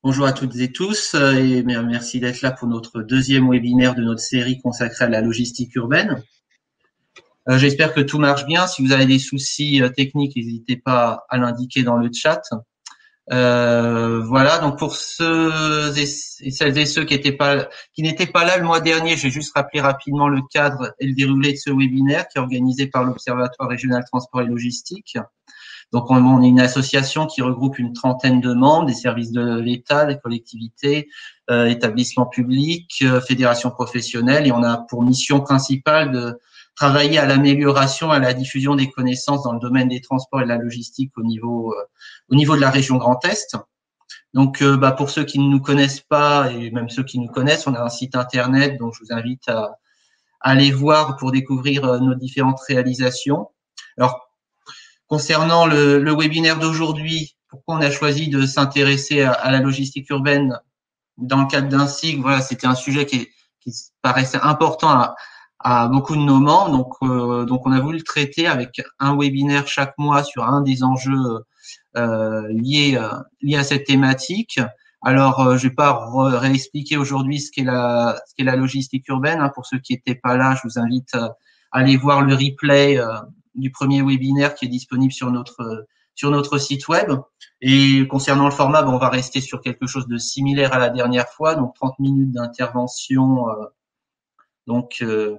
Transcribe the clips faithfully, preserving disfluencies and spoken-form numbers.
Bonjour à toutes et tous euh, et merci d'être là pour notre deuxième webinaire de notre série consacrée à la logistique urbaine. Euh, J'espère que tout marche bien. Si vous avez des soucis euh, techniques, n'hésitez pas à l'indiquer dans le chat. Euh, voilà, donc pour ceux et celles et ceux qui n'étaient pas qui n'étaient pas là le mois dernier, je vais juste rappeler rapidement le cadre et le déroulé de ce webinaire qui est organisé par l'Observatoire régional transport et logistique. Donc, on, on est une association qui regroupe une trentaine de membres, des services de l'État, des collectivités, euh, établissements publics, euh, fédérations professionnelles, et on a pour mission principale de travailler à l'amélioration, à la diffusion des connaissances dans le domaine des transports et de la logistique au niveau, euh, au niveau de la région Grand Est. Donc, euh, bah, pour ceux qui ne nous connaissent pas, et même ceux qui nous connaissent, on a un site internet, donc je vous invite à, à aller voir pour découvrir euh, nos différentes réalisations. Alors, concernant le, le webinaire d'aujourd'hui, pourquoi on a choisi de s'intéresser à, à la logistique urbaine dans le cadre d'un cycle? Voilà, c'était un sujet qui, qui paraissait important à, à beaucoup de nos membres. Donc, euh, donc, on a voulu le traiter avec un webinaire chaque mois sur un des enjeux euh, liés, euh, liés à cette thématique. Alors, euh, je vais pas réexpliquer aujourd'hui ce qu'est la, ce qu'est la logistique urbaine. Hein. Pour ceux qui n'étaient pas là, je vous invite à aller voir le replay euh, du premier webinaire qui est disponible sur notre sur notre site web. Et concernant le format, ben, on va rester sur quelque chose de similaire à la dernière fois, donc trente minutes d'intervention. Euh, donc euh,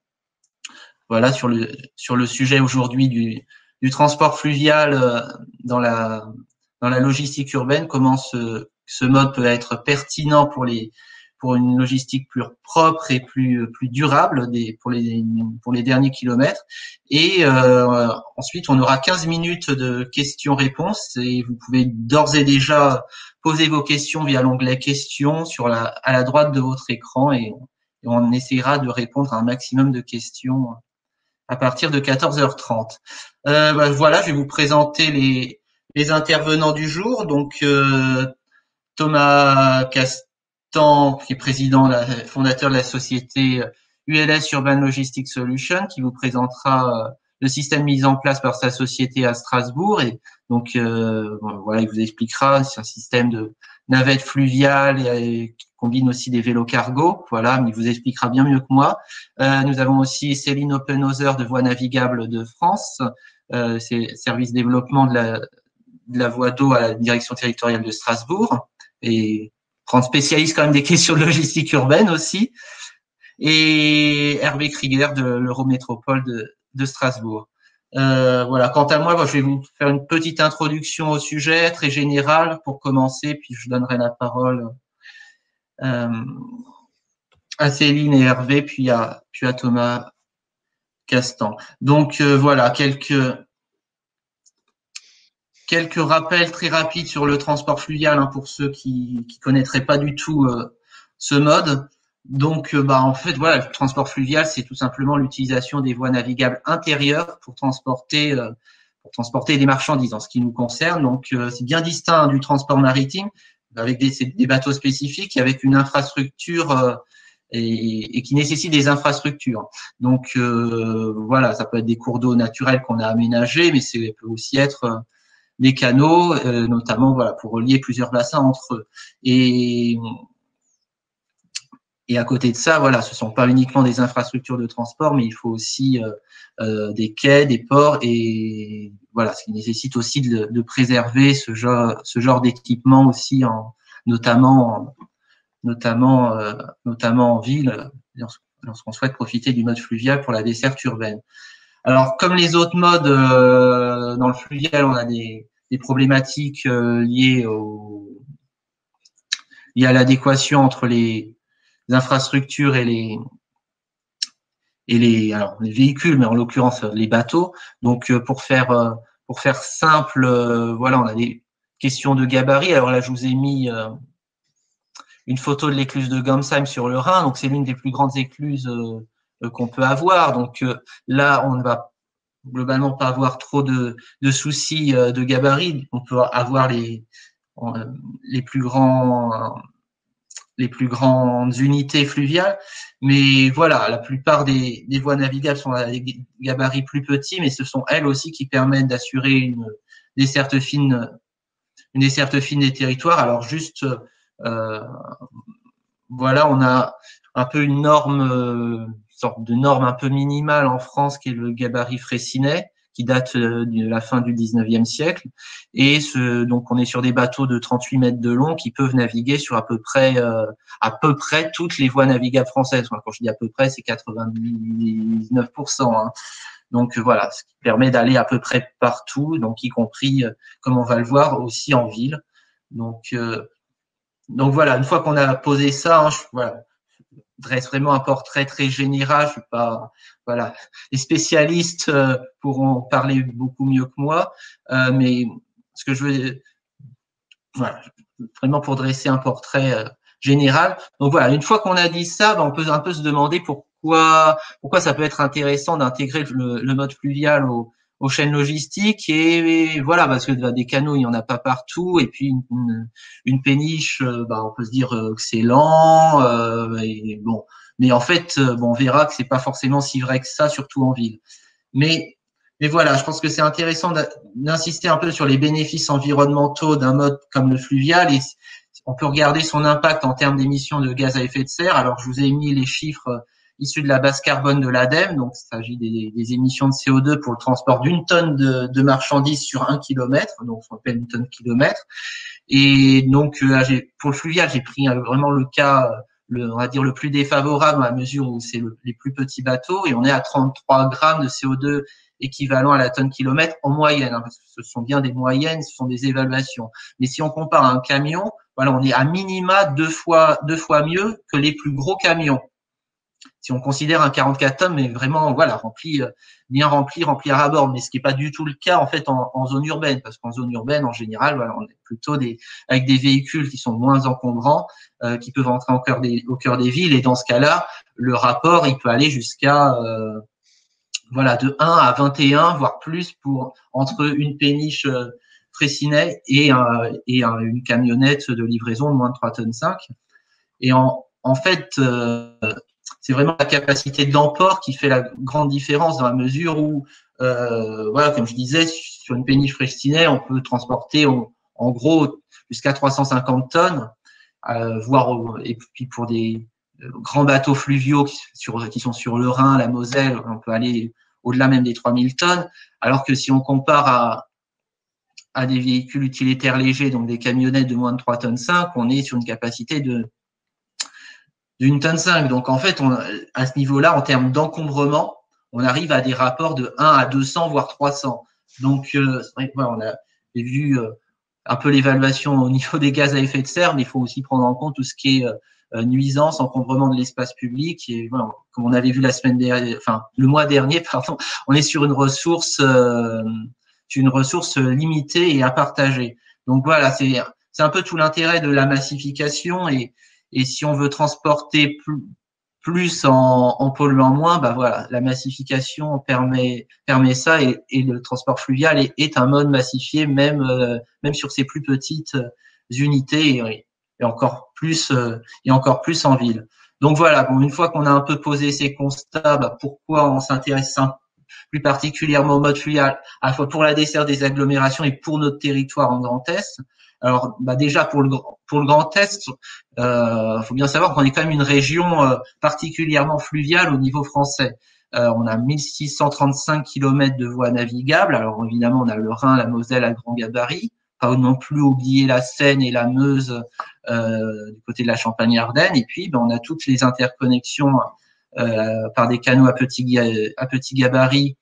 voilà sur le sur le sujet aujourd'hui du du transport fluvial euh, dans la dans la logistique urbaine, comment ce ce mode peut être pertinent pour les pour une logistique plus propre et plus plus durable des pour les pour les derniers kilomètres. Et euh, ensuite, on aura quinze minutes de questions-réponses et vous pouvez d'ores et déjà poser vos questions via l'onglet questions sur la à la droite de votre écran et, et on essaiera de répondre à un maximum de questions à partir de quatorze heures trente. Euh, bah, voilà, je vais vous présenter les les intervenants du jour. Donc euh, Thomas Castan, qui est président, la, fondateur de la société U L S Urban Logistics Solutions, qui vous présentera euh, le système mis en place par sa société à Strasbourg. Et donc, euh, bon, voilà, il vous expliquera, c'est un système de navette fluviale et, et qui combine aussi des vélos cargo. Voilà, mais il vous expliquera bien mieux que moi. Euh, nous avons aussi Céline Oppenhauser de Voies Navigables de France, euh, c'est service développement de la, de la voie d'eau à la direction territoriale de Strasbourg et prendre spécialiste quand même des questions de logistique urbaine aussi. Et Hervé Krieger de l'Eurométropole de, de Strasbourg. Euh, voilà. Quant à moi, je vais vous faire une petite introduction au sujet, très générale pour commencer, puis je donnerai la parole euh, à Céline et Hervé, puis à, puis à Thomas Castan. Donc euh, voilà, quelques Quelques rappels très rapides sur le transport fluvial hein, pour ceux qui qui connaîtraient pas du tout euh, ce mode. Donc, euh, bah en fait, voilà, le transport fluvial, c'est tout simplement l'utilisation des voies navigables intérieures pour transporter euh, pour transporter des marchandises en ce qui nous concerne. Donc, euh, c'est bien distinct du transport maritime avec des, des bateaux spécifiques et avec une infrastructure euh, et, et qui nécessite des infrastructures. Donc, euh, voilà, ça peut être des cours d'eau naturels qu'on a aménagés, mais ça peut aussi être euh, des canaux, euh, notamment voilà pour relier plusieurs bassins entre eux. Et et à côté de ça, voilà, ce sont pas uniquement des infrastructures de transport, mais il faut aussi euh, euh, des quais, des ports, et voilà, ce qui nécessite aussi de, de préserver ce genre ce genre d'équipement aussi, en, notamment notamment euh, notamment en ville, lorsqu'on souhaite profiter du mode fluvial pour la desserte urbaine. Alors, comme les autres modes euh, dans le fluvial, on a des, des problématiques euh, liées, au, liées à l'adéquation entre les, les infrastructures et les et les alors les véhicules, mais en l'occurrence les bateaux. Donc, euh, pour faire euh, pour faire simple, euh, voilà, on a des questions de gabarit. Alors là, je vous ai mis euh, une photo de l'écluse de Gamsheim sur le Rhin. Donc, c'est l'une des plus grandes écluses euh, qu'on peut avoir. Donc euh, là, on ne va globalement pas avoir trop de, de soucis de gabarit. On peut avoir les, les plus grands, les plus grandes unités fluviales. Mais voilà, la plupart des, des voies navigables sont à des gabarits plus petits, mais ce sont elles aussi qui permettent d'assurer une desserte fine, une desserte fine des territoires. Alors juste Euh, voilà, on a un peu une norme, euh, sorte de norme un peu minimale en France qui est le gabarit Freycinet, qui date de la fin du dix-neuvième siècle. Et ce, donc, on est sur des bateaux de trente-huit mètres de long qui peuvent naviguer sur à peu près, euh, à peu près toutes les voies navigables françaises. Enfin, quand je dis à peu près, c'est quatre-vingt-dix-neuf pour cent. Hein. Donc, voilà, ce qui permet d'aller à peu près partout, donc y compris, comme on va le voir, aussi en ville. Donc, euh, donc voilà, une fois qu'on a posé ça, hein, je, voilà, dresse vraiment un portrait très général. Je suis pas, voilà, les spécialistes euh, pourront parler beaucoup mieux que moi, euh, mais ce que je veux, voilà, vraiment pour dresser un portrait euh, général. Donc voilà, une fois qu'on a dit ça, ben, on peut un peu se demander pourquoi, pourquoi ça peut être intéressant d'intégrer le, le mode fluvial au, aux chaînes logistiques. Et, et voilà, parce que ben, des canaux, il y en a pas partout. Et puis une, une, une péniche, euh, ben, on peut se dire euh, que c'est lent. Euh, et bon, mais en fait, euh, bon, on verra que c'est pas forcément si vrai que ça, surtout en ville. Mais mais voilà, je pense que c'est intéressant d'insister un peu sur les bénéfices environnementaux d'un mode comme le fluvial et on peut regarder son impact en termes d'émissions de gaz à effet de serre. Alors, je vous ai mis les chiffres issus de la base carbone de l'ADEME. Donc, il s'agit des, des émissions de C O deux pour le transport d'une tonne de, de marchandises sur un kilomètre. Donc, on appelle une tonne kilomètre. Et donc, pour le fluvial, j'ai pris vraiment le cas, le, on va dire, le plus défavorable à mesure où c'est le, les plus petits bateaux et on est à trente-trois grammes de C O deux équivalent à la tonne kilomètre en moyenne, hein, parce que ce sont bien des moyennes, ce sont des évaluations. Mais si on compare à un camion, voilà, on est à minima deux fois, deux fois mieux que les plus gros camions. Si on considère un quarante-quatre tonnes, mais vraiment, voilà, rempli, bien rempli, rempli à bord, mais ce qui n'est pas du tout le cas, en fait, en, en zone urbaine, parce qu'en zone urbaine, en général, voilà, on est plutôt des, avec des véhicules qui sont moins encombrants, euh, qui peuvent entrer au cœur des, au cœur des villes, et dans ce cas-là, le rapport, il peut aller jusqu'à, euh, voilà, de un à vingt et un, voire plus, pour entre une péniche euh, Freycinet et, un, et un, une camionnette de livraison de moins de trois tonnes cinq. Et en, en fait, euh, c'est vraiment la capacité de l'emport qui fait la grande différence dans la mesure où, euh, voilà, comme je disais, sur une péniche Freycinet, on peut transporter en, en gros jusqu'à trois cent cinquante tonnes, euh, voire, et puis pour des grands bateaux fluviaux qui, sur, qui sont sur le Rhin, la Moselle, on peut aller au-delà même des trois mille tonnes, alors que si on compare à, à des véhicules utilitaires légers, donc des camionnettes de moins de trois tonnes cinq, on est sur une capacité de d'une tonne cinq. Donc en fait, on, à ce niveau-là, en termes d'encombrement, on arrive à des rapports de un à deux cents, voire trois cents. Donc, euh, c'est vrai que, ouais, on a vu euh, un peu l'évaluation au niveau des gaz à effet de serre, mais il faut aussi prendre en compte tout ce qui est euh, nuisance, encombrement de l'espace public. Et voilà, comme on avait vu la semaine dernière, enfin le mois dernier, pardon, on est sur une ressource, euh, sur une ressource limitée et à partager. Donc voilà, c'est c'est un peu tout l'intérêt de la massification et et si on veut transporter plus, plus en, en polluant moins, bah voilà, la massification permet permet ça et, et le transport fluvial est, est un mode massifié même euh, même sur ces plus petites unités et, et encore plus euh, et encore plus en ville. Donc voilà, bon, une fois qu'on a un peu posé ces constats, bah pourquoi on s'intéresse plus particulièrement au mode fluvial, à la fois pour la desserte des agglomérations et pour notre territoire en Grand Est. Alors, bah déjà pour le pour le Grand Est, euh, faut bien savoir qu'on est quand même une région euh, particulièrement fluviale au niveau français. Euh, on a mille six cent trente-cinq kilomètres de voies navigables. Alors évidemment, on a le Rhin, la Moselle à grand gabarit. Pas non plus oublier la Seine et la Meuse euh, du côté de la Champagne-Ardenne. Et puis, ben, on a toutes les interconnexions euh, par des canaux à petit, à petit gabarit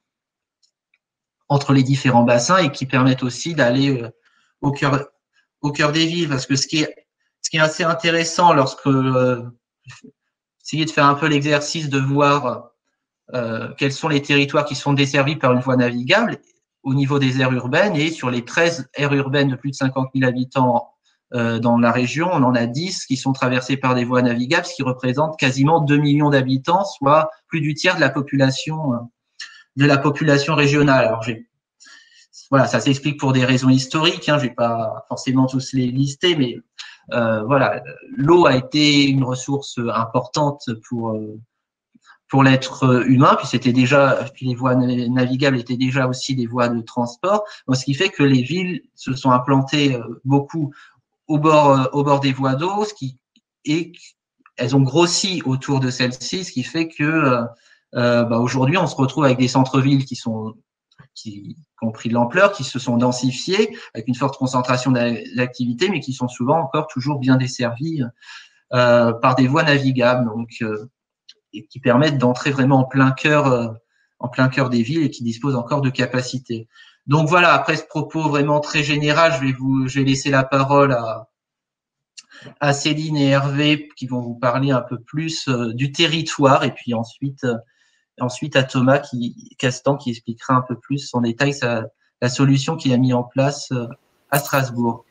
entre les différents bassins et qui permettent aussi d'aller euh, au cœur au cœur des villes, parce que ce qui est, ce qui est assez intéressant lorsque euh, essayer de faire un peu l'exercice de voir euh, quels sont les territoires qui sont desservis par une voie navigable au niveau des aires urbaines, et sur les treize aires urbaines de plus de cinquante mille habitants euh, dans la région, on en a dix qui sont traversées par des voies navigables, ce qui représente quasiment deux millions d'habitants, soit plus du tiers de la population, euh, de la population régionale. Alors, j'ai Voilà, ça s'explique pour des raisons historiques. Hein, je vais pas forcément tous les lister, mais euh, voilà, l'eau a été une ressource importante pour euh, pour l'être humain. Puis c'était déjà, puis les voies navigables étaient déjà aussi des voies de transport. Donc, ce qui fait que les villes se sont implantées beaucoup au bord, euh, au bord des voies d'eau, ce qui et elles ont grossi autour de celles-ci, ce qui fait que euh, bah, aujourd'hui on se retrouve avec des centres-villes qui sont qui, qui ont pris de l'ampleur, qui se sont densifiés avec une forte concentration d'activité, mais qui sont souvent encore toujours bien desservis euh, par des voies navigables, donc euh, et qui permettent d'entrer vraiment en plein cœur, euh, en plein cœur des villes et qui disposent encore de capacités. Donc voilà, après ce propos vraiment très général, je vais vous, je vais laisser la parole à, à Céline et Hervé qui vont vous parler un peu plus euh, du territoire et puis ensuite, euh, ensuite à Thomas qui, Castan qui expliquera un peu plus en détail sa, la solution qu'il a mis en place euh, à Strasbourg.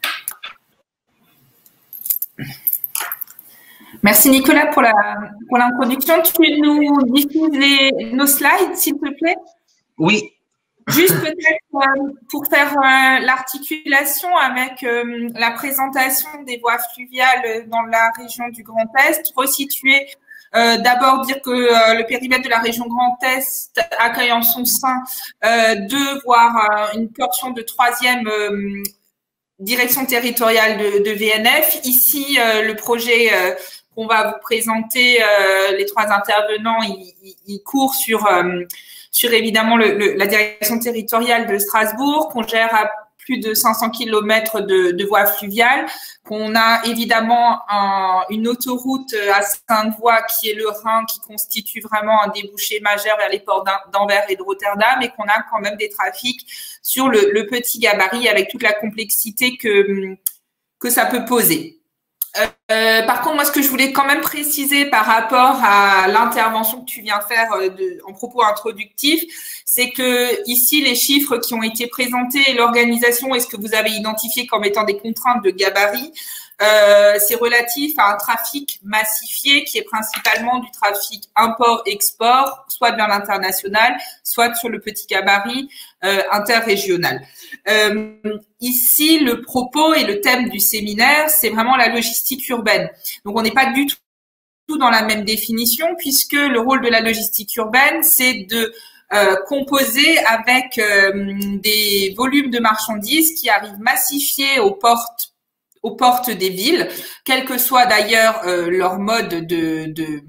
Merci Nicolas pour la pour l'introduction. Tu nous diffuses les, nos slides, s'il te plaît? Oui. Juste peut-être euh, pour faire euh, l'articulation avec euh, la présentation des voies fluviales dans la région du Grand Est, resituer, euh, d'abord dire que euh, le périmètre de la région Grand Est accueille en son sein euh, deux, voire euh, une portion de troisième euh, direction territoriale de, de V N F. Ici, euh, le projet euh, qu'on va vous présenter, euh, les trois intervenants, il, il, il court sur, euh, sur évidemment le, le, la direction territoriale de Strasbourg, qu'on gère à plus de cinq cents kilomètres de, de voies fluviales, qu'on a évidemment un, une autoroute à cinq voies qui est le Rhin, qui constitue vraiment un débouché majeur vers les ports d'Anvers et de Rotterdam, et qu'on a quand même des trafics sur le, le petit gabarit avec toute la complexité que, que ça peut poser. Euh, par contre, moi, ce que je voulais quand même préciser par rapport à l'intervention que tu viens faire de, en propos introductif, c'est que ici, les chiffres qui ont été présentés et l'organisation et ce que vous avez identifié comme étant des contraintes de gabarit, euh, c'est relatif à un trafic massifié qui est principalement du trafic import-export, soit vers l'international, soit sur le petit gabarit euh, interrégional. Euh, ici, le propos et le thème du séminaire, c'est vraiment la logistique urbaine. Donc, on n'est pas du tout dans la même définition puisque le rôle de la logistique urbaine, c'est de euh, composer avec euh, des volumes de marchandises qui arrivent massifiés aux portes aux portes des villes, quel que soit d'ailleurs euh, leur mode de, de,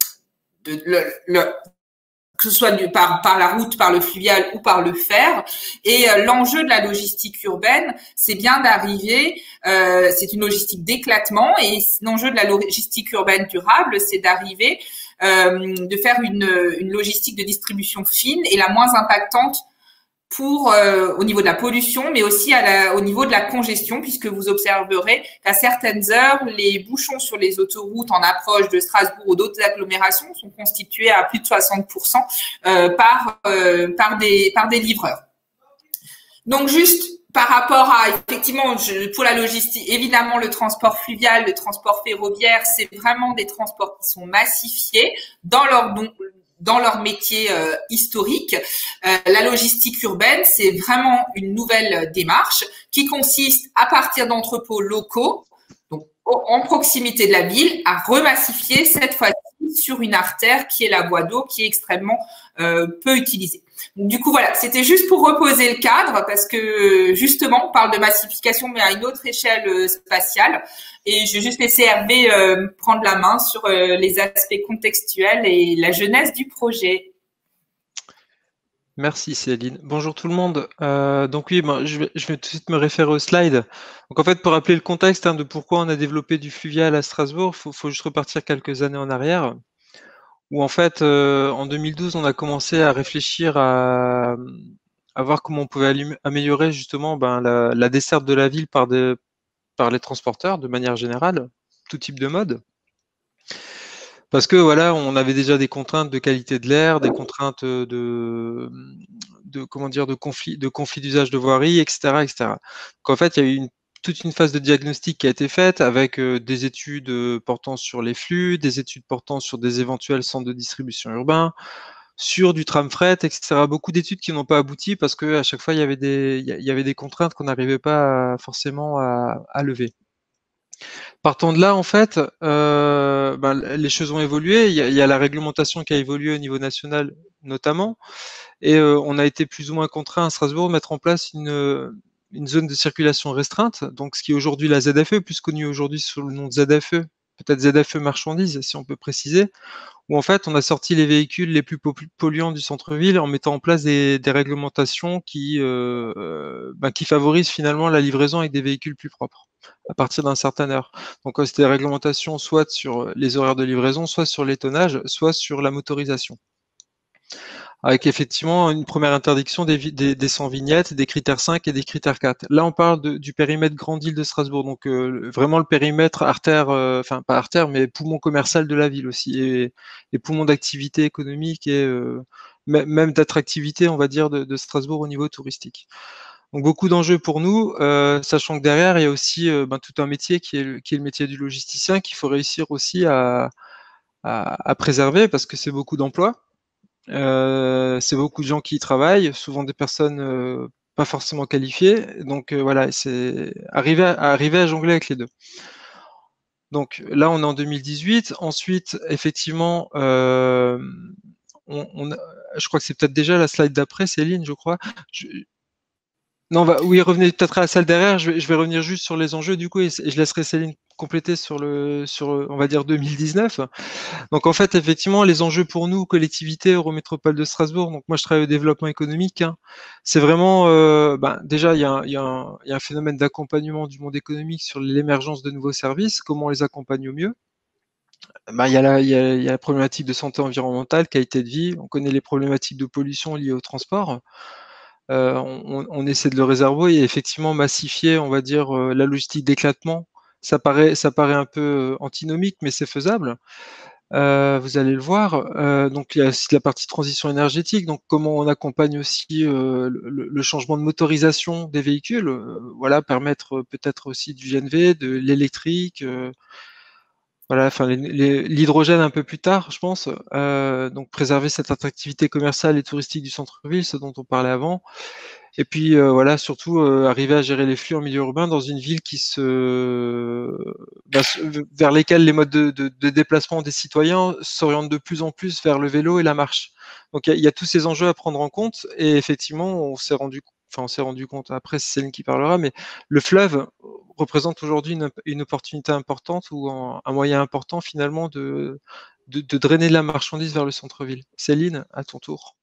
de le, le, que ce soit du, par, par la route, par le fluvial ou par le fer. Et euh, l'enjeu de la logistique urbaine, c'est bien d'arriver, euh, c'est une logistique d'éclatement, et l'enjeu de la logistique urbaine durable, c'est d'arriver euh, de faire une, une logistique de distribution fine et la moins impactante pour euh, au niveau de la pollution, mais aussi à la, au niveau de la congestion, puisque vous observerez qu'à certaines heures, les bouchons sur les autoroutes en approche de Strasbourg ou d'autres agglomérations sont constitués à plus de soixante pour cent euh, par euh, par des par des livreurs. Donc juste par rapport à effectivement je, pour la logistique, évidemment le transport fluvial, le transport ferroviaire, c'est vraiment des transports qui sont massifiés dans leur don, dans leur métier euh, historique. Euh, la logistique urbaine, c'est vraiment une nouvelle démarche qui consiste à partir d'entrepôts locaux, donc en proximité de la ville, à remassifier cette fois-ci sur une artère qui est la voie d'eau, qui est extrêmement euh, peu utilisée. Donc, du coup, voilà, c'était juste pour reposer le cadre parce que justement, on parle de massification, mais à une autre échelle euh, spatiale. Et je vais juste laisser Hervé euh, prendre la main sur euh, les aspects contextuels et la jeunesse du projet. Merci Céline. Bonjour tout le monde. Euh, donc oui, ben, je, vais, je vais tout de suite me référer au slide. Donc en fait, pour rappeler le contexte hein, de pourquoi on a développé du fluvial à Strasbourg, il faut, faut juste repartir quelques années en arrière, où en fait, euh, en deux mille douze, on a commencé à réfléchir à, à voir comment on pouvait améliorer justement ben, la, la desserte de la ville par, des, par les transporteurs de manière générale, tout type de mode. Parce que voilà, on avait déjà des contraintes de qualité de l'air, des contraintes de, de comment dire, de conflit, de conflit d'usage de voirie, et cetera, et cetera. Donc en fait, il y a eu une, toute une phase de diagnostic qui a été faite avec euh, des études euh, portant sur les flux, des études portant sur des éventuels centres de distribution urbains, sur du tram fret, et cetera. Beaucoup d'études qui n'ont pas abouti parce que à chaque fois il y avait des, il y avait des contraintes qu'on n'arrivait pas à, forcément à, à lever. Partant de là, en fait, euh, ben, les choses ont évolué. Il y, a, il y a la réglementation qui a évolué au niveau national, notamment, et euh, on a été plus ou moins contraint à Strasbourg de mettre en place une, une zone de circulation restreinte, donc ce qui est aujourd'hui la Z F E, plus connue aujourd'hui sous le nom de Z F E, peut-être Z F E marchandises, si on peut préciser, où en fait on a sorti les véhicules les plus polluants du centre-ville en mettant en place des, des réglementations qui, euh, bah, qui favorisent finalement la livraison avec des véhicules plus propres à partir d'un certain heure. Donc c'était des réglementations soit sur les horaires de livraison, soit sur les tonnages, soit sur la motorisation. Avec effectivement une première interdiction des, des, des cent vignettes, des critères cinq et des critères quatre. Là, on parle de, du périmètre Grande Île de Strasbourg, donc euh, vraiment le périmètre artère, euh, enfin pas artère, mais poumon commercial de la ville aussi, et, et poumon d'activité économique et euh, même d'attractivité, on va dire, de, de Strasbourg au niveau touristique. Donc beaucoup d'enjeux pour nous, euh, sachant que derrière, il y a aussi euh, ben, tout un métier qui est, qui est le métier du logisticien qu'il faut réussir aussi à, à, à préserver parce que c'est beaucoup d'emplois. Euh, c'est beaucoup de gens qui y travaillent, souvent des personnes euh, pas forcément qualifiées. Donc euh, voilà, c'est arriver à, arriver à jongler avec les deux. Donc là, on est en deux mille dix-huit. Ensuite, effectivement, euh, on, on a, je crois que c'est peut-être déjà la slide d'après, Céline, je crois. Je, non, bah, oui, revenez peut-être à la salle derrière. Je vais, je vais revenir juste sur les enjeux du coup, et, et je laisserai Céline compléter sur le, sur, on va dire deux mille dix-neuf. Donc en fait, effectivement, les enjeux pour nous, collectivité, Eurométropole de Strasbourg. Donc moi, je travaille au développement économique. Hein. C'est vraiment, euh, ben, déjà, il y a, y, a un, y a un phénomène d'accompagnement du monde économique sur l'émergence de nouveaux services. Comment on les accompagne au mieux? Ben, y a la, y a, y a la problématique de santé environnementale, qualité de vie. On connaît les problématiques de pollution liées au transport. Euh, on, on essaie de le réserver et effectivement massifier, on va dire, euh, la logistique d'éclatement. Ça paraît, ça paraît un peu antinomique, mais c'est faisable. Euh, vous allez le voir. Euh, donc il y a aussi la partie transition énergétique. Donc comment on accompagne aussi euh, le, le changement de motorisation des véhicules. Euh, voilà, permettre peut-être aussi du G N V, de l'électrique. Euh, voilà, enfin l'hydrogène un peu plus tard, je pense. Euh, donc préserver cette attractivité commerciale et touristique du centre-ville, ce dont on parlait avant. Et puis euh, voilà, surtout euh, arriver à gérer les flux en milieu urbain dans une ville qui se, bah, vers lesquelles les modes de, de, de déplacement des citoyens s'orientent de plus en plus vers le vélo et la marche. Donc il y, y a tous ces enjeux à prendre en compte. Et effectivement, on s'est rendu, enfin on s'est rendu compte. Après, c'est Céline qui parlera, mais le fleuve représente aujourd'hui une, une opportunité importante ou un, un moyen important finalement de, de, de drainer de la marchandise vers le centre-ville. Céline, à ton tour.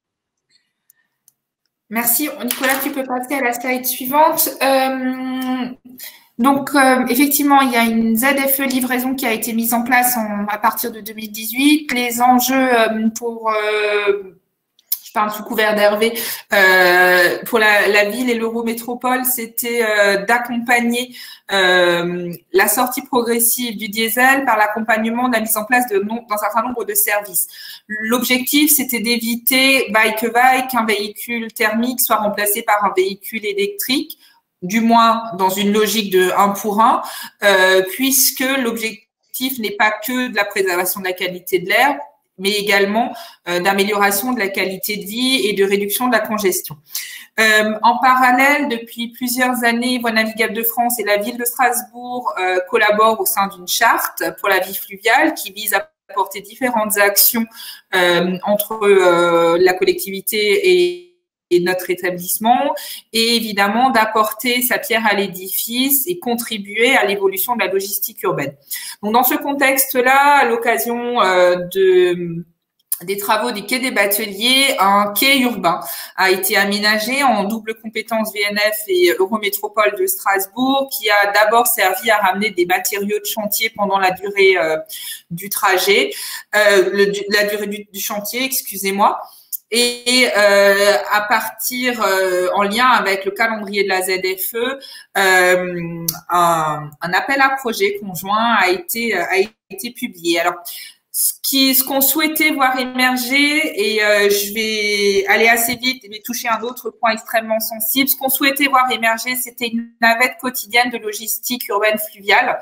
Merci. Nicolas, tu peux passer à la slide suivante. Euh, donc, euh, effectivement, il y a une Z F E livraison qui a été mise en place en, à partir de deux mille dix-huit. Les enjeux euh, pour, euh, je parle sous couvert d'Hervé, euh, pour la, la ville et l'Eurométropole, c'était euh, d'accompagner euh, la sortie progressive du diesel par l'accompagnement de la mise en place de non, d'un certain nombre de services. L'objectif, c'était d'éviter, vaille que vaille, qu'un véhicule thermique soit remplacé par un véhicule électrique, du moins dans une logique de un pour un, euh, puisque l'objectif n'est pas que de la préservation de la qualité de l'air, mais également euh, d'amélioration de la qualité de vie et de réduction de la congestion. Euh, en parallèle, depuis plusieurs années, Voies navigables de France et la ville de Strasbourg euh, collaborent au sein d'une charte pour la vie fluviale qui vise à apporter différentes actions euh, entre euh, la collectivité et et notre établissement, et évidemment d'apporter sa pierre à l'édifice et contribuer à l'évolution de la logistique urbaine. Donc, dans ce contexte-là, à l'occasion euh, de des travaux des quais des Bateliers, un quai urbain a été aménagé en double compétence V N F et Eurométropole de Strasbourg, qui a d'abord servi à ramener des matériaux de chantier pendant la durée euh, du trajet, euh, le, la durée du, du chantier, excusez-moi. Et euh, à partir, euh, en lien avec le calendrier de la Z F E, euh, un, un appel à projet conjoint a été a été publié. Alors, ce qui, ce qu'on souhaitait voir émerger, et euh, je vais aller assez vite et toucher un autre point extrêmement sensible. Ce qu'on souhaitait voir émerger, c'était une navette quotidienne de logistique urbaine fluviale.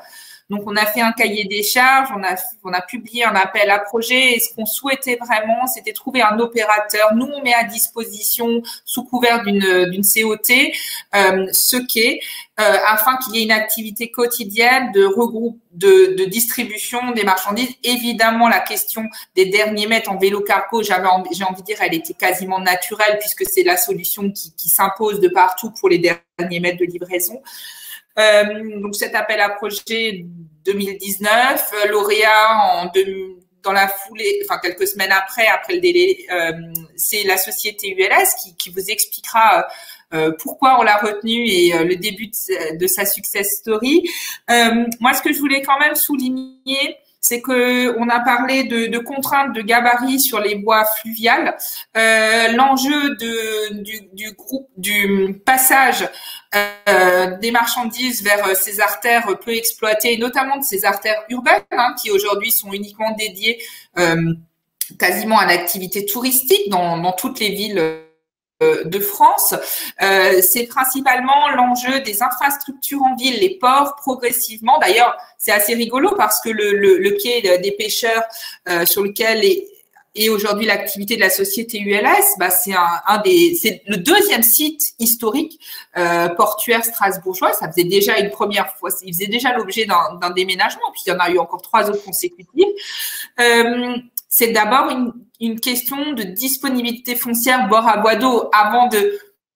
Donc, on a fait un cahier des charges, on a, on a publié un appel à projet et ce qu'on souhaitait vraiment, c'était trouver un opérateur. Nous, on met à disposition, sous couvert d'une d'une C O T, euh, ce qu'est, euh, afin qu'il y ait une activité quotidienne de regroupe, de, de distribution des marchandises. Évidemment, la question des derniers mètres en vélo cargo, j'avais envie, j'ai envie de dire, elle était quasiment naturelle puisque c'est la solution qui, qui s'impose de partout pour les derniers mètres de livraison. Euh, donc, cet appel à projet deux mille dix-neuf, euh, lauréat en deux, dans la foulée, enfin quelques semaines après, après le délai, euh, c'est la société U L S qui, qui vous expliquera euh, pourquoi on l'a retenu et euh, le début de, de sa success story. Euh, moi, ce que je voulais quand même souligner, c'est que on a parlé de, de contraintes de gabarit sur les voies fluviales. Euh, L'enjeu de, du, du groupe, du passage euh, des marchandises vers ces artères peu exploitées, notamment de ces artères urbaines, hein, qui aujourd'hui sont uniquement dédiées euh, quasiment à l'activité touristique dans, dans toutes les villes de France, euh, c'est principalement l'enjeu des infrastructures en ville, les ports progressivement. D'ailleurs, c'est assez rigolo parce que le, le, le quai des pêcheurs euh, sur lequel est, est aujourd'hui l'activité de la société U L S, bah, c'est un, un des, c'est le deuxième site historique euh, portuaire strasbourgeois. Ça faisait déjà une première fois, il faisait déjà l'objet d'un, d'un déménagement, puis il y en a eu encore trois autres consécutifs. Euh, c'est d'abord une, une question de disponibilité foncière bord à bois d'eau avant de…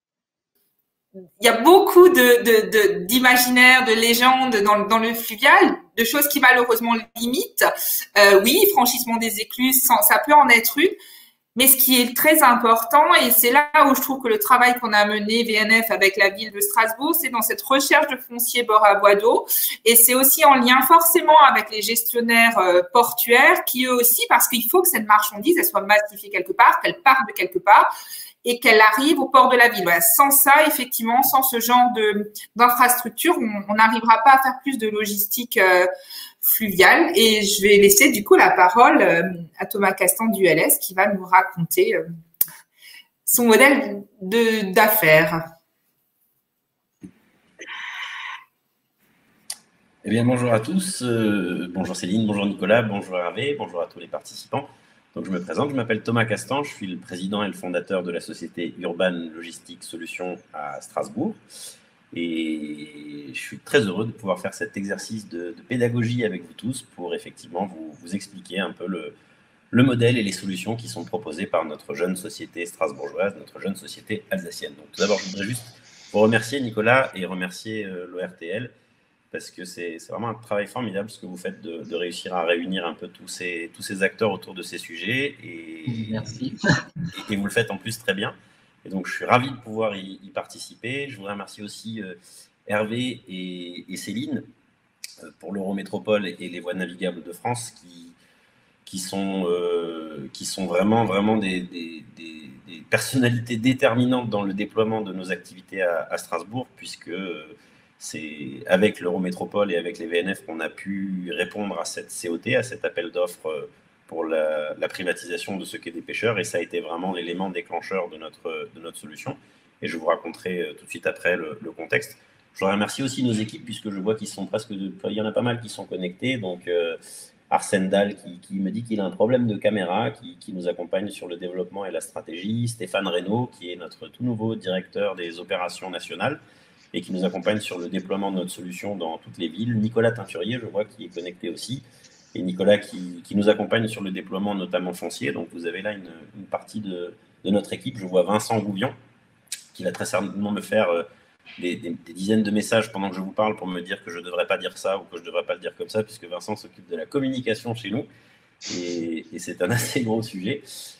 Il y a beaucoup de, de, de, d'imaginaires, de légendes dans, dans le fluvial, de choses qui malheureusement limitent. Euh, oui, franchissement des écluses, ça peut en être une. Mais ce qui est très important, et c'est là où je trouve que le travail qu'on a mené, V N F, avec la ville de Strasbourg, c'est dans cette recherche de foncier bord à bois d'eau. Et c'est aussi en lien forcément avec les gestionnaires euh, portuaires qui, eux aussi, parce qu'il faut que cette marchandise, elle soit massifiée quelque part, qu'elle parte de quelque part et qu'elle arrive au port de la ville. Voilà. Sans ça, effectivement, sans ce genre de, d'infrastructure, on n'arrivera pas à faire plus de logistique euh, fluviale. Et je vais laisser du coup la parole euh, à Thomas Castan du U L S qui va nous raconter euh, son modèle de, d'affaires. Eh bien, bonjour à tous. Euh, bonjour Céline, bonjour Nicolas, bonjour Hervé, bonjour à tous les participants. Donc, je me présente, je m'appelle Thomas Castan, je suis le président et le fondateur de la société Urban Logistique Solutions à Strasbourg. Et je suis très heureux de pouvoir faire cet exercice de, de pédagogie avec vous tous pour effectivement vous, vous expliquer un peu le, le modèle et les solutions qui sont proposées par notre jeune société strasbourgeoise, notre jeune société alsacienne. Donc, tout d'abord, je voudrais juste vous remercier Nicolas et remercier euh, l'O R T L parce que c'est vraiment un travail formidable ce que vous faites de, de réussir à réunir un peu tous ces, tous ces acteurs autour de ces sujets. Et, Merci. Et, et vous le faites en plus très bien. Et donc, je suis ravi de pouvoir y, y participer. Je voudrais remercier aussi euh, Hervé et, et Céline euh, pour l'Eurométropole et, et les voies navigables de France qui, qui, sont, euh, qui sont vraiment, vraiment des, des, des, des personnalités déterminantes dans le déploiement de nos activités à, à Strasbourg, puisque euh, c'est avec l'Eurométropole et avec les V N F qu'on a pu répondre à cette C O T, à cet appel d'offres pour la, la privatisation de ce qu'est des pêcheurs, et ça a été vraiment l'élément déclencheur de notre, de notre solution. Et je vous raconterai tout de suite après le, le contexte. Je voudrais remercier aussi nos équipes, puisque je vois qu'ils sont presque, de, il y en a pas mal qui sont connectés. Donc euh, Arsène Dahl qui, qui me dit qu'il a un problème de caméra, qui, qui nous accompagne sur le développement et la stratégie. Stéphane Reynaud, qui est notre tout nouveau directeur des opérations nationales, et qui nous accompagne sur le déploiement de notre solution dans toutes les villes. Nicolas Teinturier, je vois, qui est connecté aussi. Et Nicolas qui, qui nous accompagne sur le déploiement notamment foncier. Donc vous avez là une, une partie de, de notre équipe. Je vois Vincent Gouvion qui va très certainement me faire euh, des, des, des dizaines de messages pendant que je vous parle pour me dire que je ne devrais pas dire ça ou que je ne devrais pas le dire comme ça, puisque Vincent s'occupe de la communication chez nous. Et, et c'est un assez gros sujet.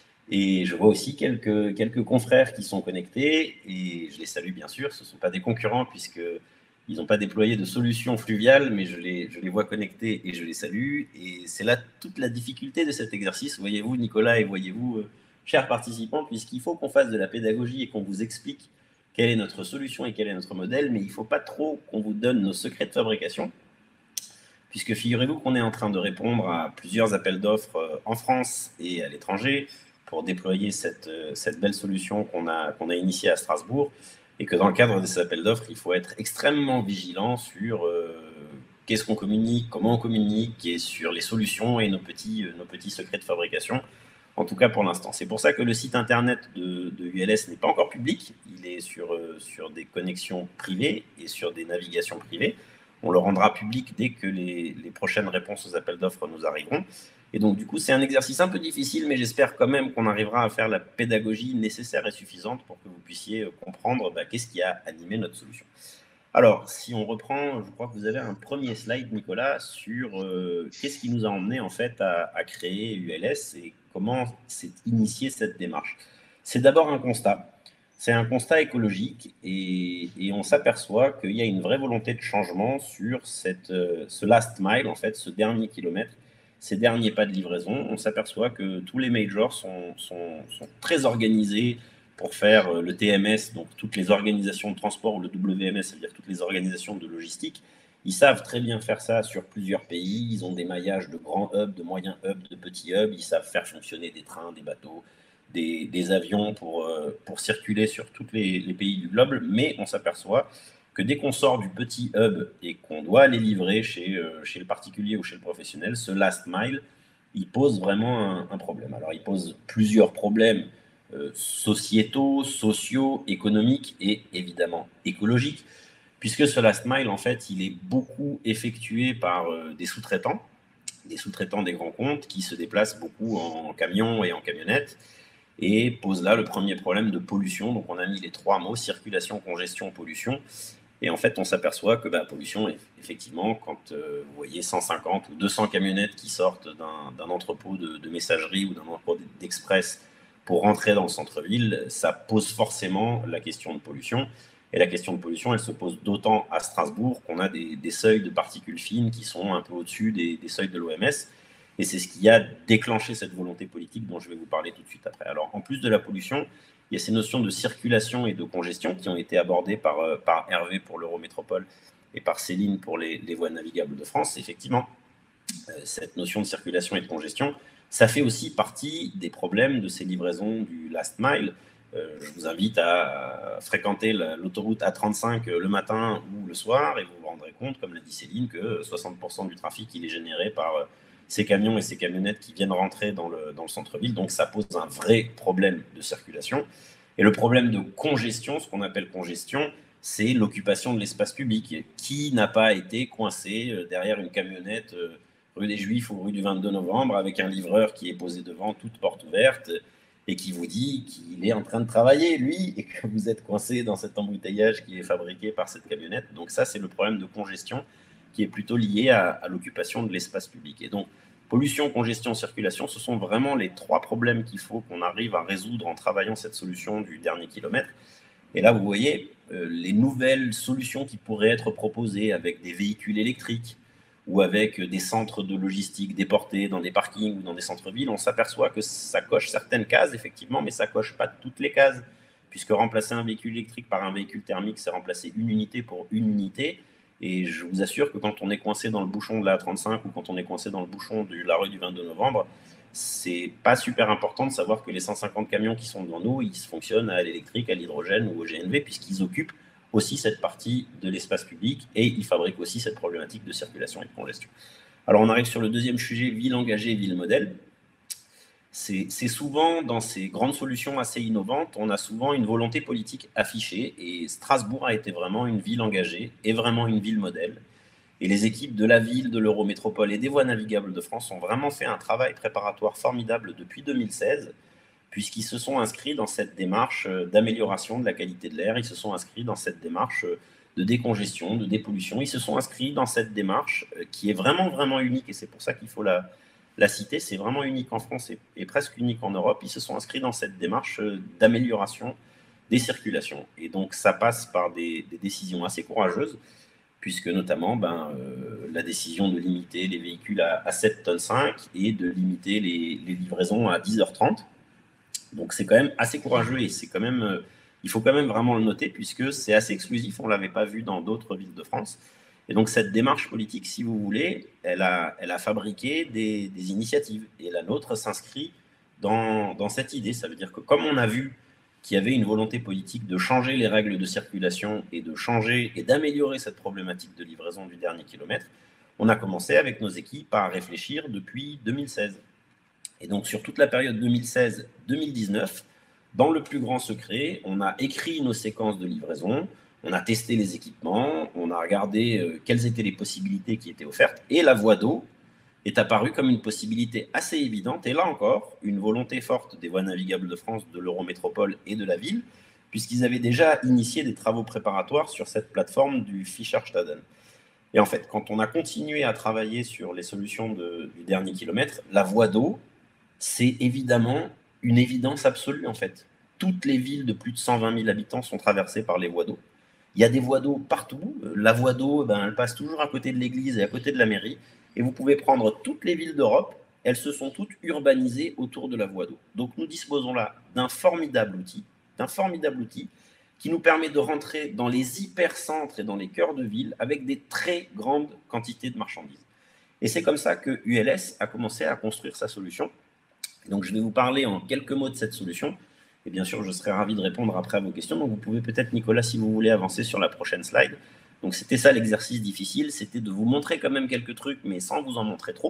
Et je vois aussi quelques, quelques confrères qui sont connectés et je les salue bien sûr. Ce ne sont pas des concurrents puisque ils n'ont pas déployé de solutions fluviales, mais je les, je les vois connectés et je les salue. Et c'est là toute la difficulté de cet exercice, voyez-vous Nicolas et voyez-vous euh, chers participants, puisqu'il faut qu'on fasse de la pédagogie et qu'on vous explique quelle est notre solution et quel est notre modèle, mais il ne faut pas trop qu'on vous donne nos secrets de fabrication, puisque figurez-vous qu'on est en train de répondre à plusieurs appels d'offres en France et à l'étranger pour déployer cette, cette belle solution qu'on a, qu'on a initiée à Strasbourg, et que dans le cadre de ces appels d'offres, il faut être extrêmement vigilant sur euh, qu'est-ce qu'on communique, comment on communique, et sur les solutions et nos petits, nos petits secrets de fabrication, en tout cas pour l'instant. C'est pour ça que le site internet de, de U L S n'est pas encore public, il est sur, euh, sur des connexions privées et sur des navigations privées. On le rendra public dès que les, les prochaines réponses aux appels d'offres nous arriveront. Et donc, du coup, c'est un exercice un peu difficile, mais j'espère quand même qu'on arrivera à faire la pédagogie nécessaire et suffisante pour que vous puissiez comprendre bah, qu'est-ce qui a animé notre solution. Alors, si on reprend, je crois que vous avez un premier slide, Nicolas, sur euh, qu'est-ce qui nous a emmené en fait à, à créer U L S et comment s'est initiée cette démarche. C'est d'abord un constat. C'est un constat écologique et, et on s'aperçoit qu'il y a une vraie volonté de changement sur cette, euh, ce last mile, en fait, ce dernier kilomètre, ces derniers pas de livraison. On s'aperçoit que tous les majors sont, sont, sont très organisés pour faire le T M S, donc toutes les organisations de transport, ou le W M S, c'est-à-dire toutes les organisations de logistique. Ils savent très bien faire ça sur plusieurs pays. Ils ont des maillages de grands hubs, de moyens hubs, de petits hubs. Ils savent faire fonctionner des trains, des bateaux, des, des avions pour, euh, pour circuler sur tous les, les pays du globe. Mais on s'aperçoit que dès qu'on sort du petit hub et qu'on doit aller livrer chez, euh, chez le particulier ou chez le professionnel, ce last mile, il pose vraiment un, un problème. Alors, il pose plusieurs problèmes euh, sociétaux, sociaux, économiques et évidemment écologiques, puisque ce last mile, en fait, il est beaucoup effectué par euh, des sous-traitants, des sous-traitants des grands comptes qui se déplacent beaucoup en camion et en camionnette, et pose là le premier problème de pollution. Donc, on a mis les trois mots, circulation, congestion, pollution. Et en fait, on s'aperçoit que bah, pollution, effectivement, quand euh, vous voyez cent cinquante ou deux cents camionnettes qui sortent d'un entrepôt de, de messagerie ou d'un entrepôt d'express pour rentrer dans le centre-ville, ça pose forcément la question de pollution. Et la question de pollution, elle se pose d'autant à Strasbourg qu'on a des, des seuils de particules fines qui sont un peu au-dessus des, des seuils de l'O M S. Et c'est ce qui a déclenché cette volonté politique dont je vais vous parler tout de suite après. Alors, en plus de la pollution, il y a ces notions de circulation et de congestion qui ont été abordées par, euh, par Hervé pour l'Eurométropole et par Céline pour les, les voies navigables de France. Effectivement, euh, cette notion de circulation et de congestion, ça fait aussi partie des problèmes de ces livraisons du last mile. Euh, je vous invite à fréquenter l'autoroute A trente-cinq le matin ou le soir et vous vous rendrez compte, comme l'a dit Céline, que soixante pour cent du trafic il est généré par euh, ces camions et ces camionnettes qui viennent rentrer dans le, dans le centre-ville. Donc, ça pose un vrai problème de circulation. Et le problème de congestion, ce qu'on appelle congestion, c'est l'occupation de l'espace public. Qui n'a pas été coincé derrière une camionnette rue des Juifs ou rue du vingt-deux novembre avec un livreur qui est posé devant, toute porte ouverte, et qui vous dit qu'il est en train de travailler, lui, et que vous êtes coincé dans cet embouteillage qui est fabriqué par cette camionnette. Donc ça, c'est le problème de congestion qui est plutôt lié à, à l'occupation de l'espace public. Et donc, pollution, congestion, circulation, ce sont vraiment les trois problèmes qu'il faut qu'on arrive à résoudre en travaillant cette solution du dernier kilomètre. Et là, vous voyez, euh, les nouvelles solutions qui pourraient être proposées avec des véhicules électriques ou avec des centres de logistique déportés dans des parkings ou dans des centres-villes, on s'aperçoit que ça coche certaines cases, effectivement, mais ça coche pas toutes les cases, puisque remplacer un véhicule électrique par un véhicule thermique, c'est remplacer une unité pour une unité. Et je vous assure que quand on est coincé dans le bouchon de la A trente-cinq ou quand on est coincé dans le bouchon de la rue du vingt-deux novembre, c'est pas super important de savoir que les cent cinquante camions qui sont devant nous, ils fonctionnent à l'électrique, à l'hydrogène ou au G N V, puisqu'ils occupent aussi cette partie de l'espace public et ils fabriquent aussi cette problématique de circulation et de congestion. Alors on arrive sur le deuxième sujet, ville engagée, ville modèle. C'est souvent, dans ces grandes solutions assez innovantes, on a souvent une volonté politique affichée et Strasbourg a été vraiment une ville engagée et vraiment une ville modèle. Et les équipes de la ville, de l'Eurométropole et des voies navigables de France ont vraiment fait un travail préparatoire formidable depuis deux mille seize, puisqu'ils se sont inscrits dans cette démarche d'amélioration de la qualité de l'air, ils se sont inscrits dans cette démarche de décongestion, de dépollution, ils se sont inscrits dans cette démarche qui est vraiment, vraiment unique et c'est pour ça qu'il faut la... La cité, c'est vraiment unique en France et, et presque unique en Europe. Ils se sont inscrits dans cette démarche d'amélioration des circulations. Et donc, ça passe par des, des décisions assez courageuses, puisque notamment ben, euh, la décision de limiter les véhicules à, à sept tonnes cinq et de limiter les, les livraisons à dix heures trente. Donc, c'est quand même assez courageux et c'est quand même, euh, il faut quand même vraiment le noter, puisque c'est assez exclusif. On ne l'avait pas vu dans d'autres villes de France. Et donc, cette démarche politique, si vous voulez, elle a, elle a fabriqué des, des initiatives. Et la nôtre s'inscrit dans, dans cette idée. Ça veut dire que comme on a vu qu'il y avait une volonté politique de changer les règles de circulation et de changer et d'améliorer cette problématique de livraison du dernier kilomètre, on a commencé avec nos équipes à réfléchir depuis deux mille seize. Et donc, sur toute la période deux mille seize deux mille dix-neuf, dans le plus grand secret, on a écrit nos séquences de livraison, on a testé les équipements, on a regardé euh, quelles étaient les possibilités qui étaient offertes, et la voie d'eau est apparue comme une possibilité assez évidente, et là encore, une volonté forte des Voies navigables de France, de l'Eurométropole et de la ville, puisqu'ils avaient déjà initié des travaux préparatoires sur cette plateforme du Fischerstaden. Et en fait, quand on a continué à travailler sur les solutions de, du dernier kilomètre, la voie d'eau, c'est évidemment une évidence absolue, en fait. Toutes les villes de plus de cent vingt mille habitants sont traversées par les voies d'eau. Il y a des voies d'eau partout. La voie d'eau, ben, elle passe toujours à côté de l'église et à côté de la mairie. Et vous pouvez prendre toutes les villes d'Europe, elles se sont toutes urbanisées autour de la voie d'eau. Donc nous disposons là d'un formidable outil, d'un formidable outil qui nous permet de rentrer dans les hypercentres et dans les cœurs de ville avec des très grandes quantités de marchandises. Et c'est comme ça que U L S a commencé à construire sa solution. Donc je vais vous parler en quelques mots de cette solution. Et bien sûr, je serai ravi de répondre après à vos questions. Donc vous pouvez peut-être, Nicolas, si vous voulez avancer sur la prochaine slide. Donc c'était ça l'exercice difficile, c'était de vous montrer quand même quelques trucs, mais sans vous en montrer trop,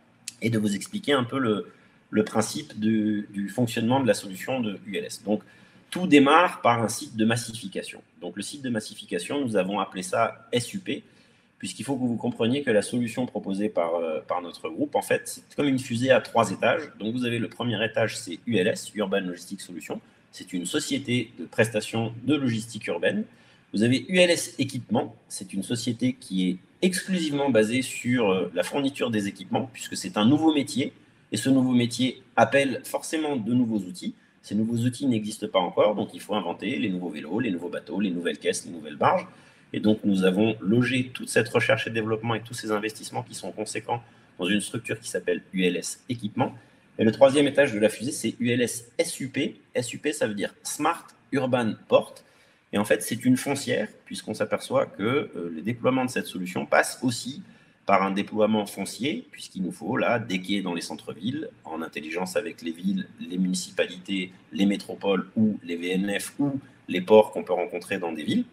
et de vous expliquer un peu le, le principe de, du fonctionnement de la solution de U L S. Donc tout démarre par un site de massification. Donc le site de massification, nous avons appelé ça S U P, puisqu'il faut que vous compreniez que la solution proposée par, euh, par notre groupe, en fait, c'est comme une fusée à trois étages. Donc vous avez le premier étage, c'est U L S, Urban Logistics Solutions. C'est une société de prestation de logistique urbaine. Vous avez U L S Équipement, c'est une société qui est exclusivement basée sur la fourniture des équipements, puisque c'est un nouveau métier, et ce nouveau métier appelle forcément de nouveaux outils. Ces nouveaux outils n'existent pas encore, donc il faut inventer les nouveaux vélos, les nouveaux bateaux, les nouvelles caisses, les nouvelles barges. Et donc nous avons logé toute cette recherche et développement et tous ces investissements qui sont conséquents dans une structure qui s'appelle U L S Équipement. Et le troisième étage de la fusée, c'est U L S S U P. S U P, ça veut dire Smart Urban Port. Et en fait, c'est une foncière, puisqu'on s'aperçoit que euh, le déploiement de cette solution passe aussi par un déploiement foncier, puisqu'il nous faut là des quais dans les centres-villes, en intelligence avec les villes, les municipalités, les métropoles ou les V N F ou les ports qu'on peut rencontrer dans des villes.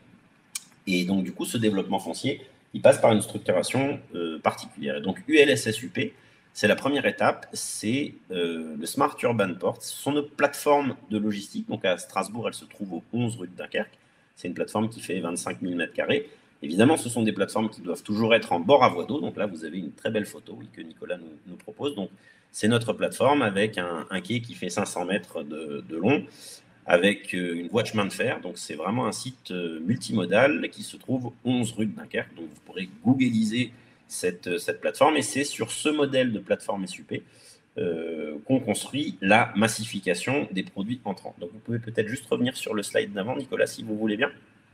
Et donc, du coup, ce développement foncier, il passe par une structuration euh, particulière. Et donc, U L S S U P, c'est la première étape, c'est euh, le Smart Urban Port. Ce sont nos plateformes de logistique. Donc, à Strasbourg, elle se trouve au onze rue de Dunkerque. C'est une plateforme qui fait vingt-cinq mille mètres carrés. Évidemment, ce sont des plateformes qui doivent toujours être en bord à voie d'eau. Donc là, vous avez une très belle photo oui, que Nicolas nous, nous propose. Donc, c'est notre plateforme avec un, un quai qui fait cinq cents mètres de, de long, avec une voie de chemin de fer. Donc, c'est vraiment un site multimodal qui se trouve onze rue de Dunkerque. Donc, vous pourrez googliser cette, cette plateforme. Et c'est sur ce modèle de plateforme S U P euh, qu'on construit la massification des produits entrants. Donc, vous pouvez peut-être juste revenir sur le slide d'avant, Nicolas, si vous voulez bien.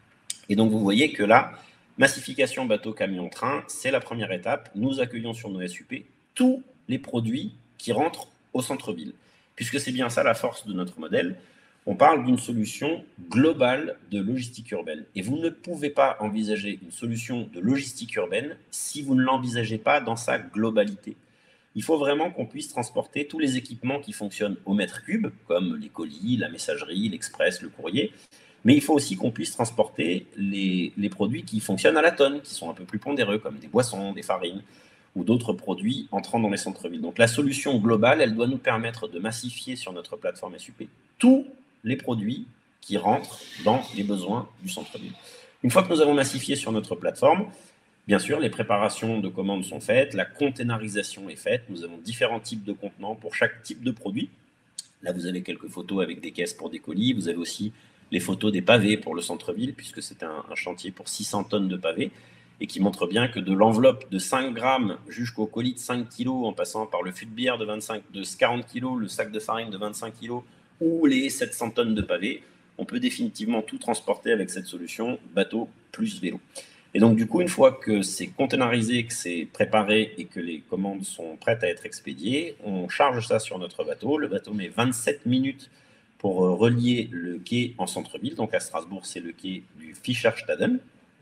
Et donc, vous voyez que là, massification bateau, camion, train, c'est la première étape. Nous accueillons sur nos S U P tous les produits qui rentrent au centre-ville, puisque c'est bien ça la force de notre modèle. On parle d'une solution globale de logistique urbaine. Et vous ne pouvez pas envisager une solution de logistique urbaine si vous ne l'envisagez pas dans sa globalité. Il faut vraiment qu'on puisse transporter tous les équipements qui fonctionnent au mètre cube, comme les colis, la messagerie, l'express, le courrier. Mais il faut aussi qu'on puisse transporter les, les produits qui fonctionnent à la tonne, qui sont un peu plus pondéreux, comme des boissons, des farines ou d'autres produits entrant dans les centres-villes. Donc la solution globale, elle doit nous permettre de massifier sur notre plateforme S U P tous les produits qui rentrent dans les besoins du centre-ville. Une fois que nous avons massifié sur notre plateforme, bien sûr, les préparations de commandes sont faites, la containerisation est faite, nous avons différents types de contenants pour chaque type de produit. Là, vous avez quelques photos avec des caisses pour des colis, vous avez aussi les photos des pavés pour le centre-ville, puisque c'est un, un chantier pour six cents tonnes de pavés, et qui montre bien que de l'enveloppe de cinq grammes jusqu'au colis de cinq kilos, en passant par le fût de bière de, vingt-cinq, de quarante kilos, le sac de farine de vingt-cinq kilos, ou les sept cents tonnes de pavés, on peut définitivement tout transporter avec cette solution bateau plus vélo. Et donc, du coup, une fois que c'est containerisé, que c'est préparé et que les commandes sont prêtes à être expédiées, on charge ça sur notre bateau. Le bateau met vingt-sept minutes pour relier le quai en centre-ville. Donc, à Strasbourg, c'est le quai du Fischerstaden.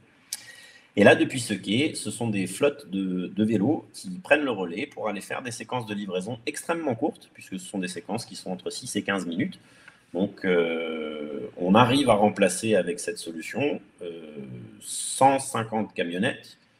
Et là, depuis ce quai, ce sont des flottes de, de vélos qui prennent le relais pour aller faire des séquences de livraison extrêmement courtes, puisque ce sont des séquences qui sont entre six et quinze minutes. Donc, euh, on arrive à remplacer avec cette solution euh, cent cinquante camionnettes,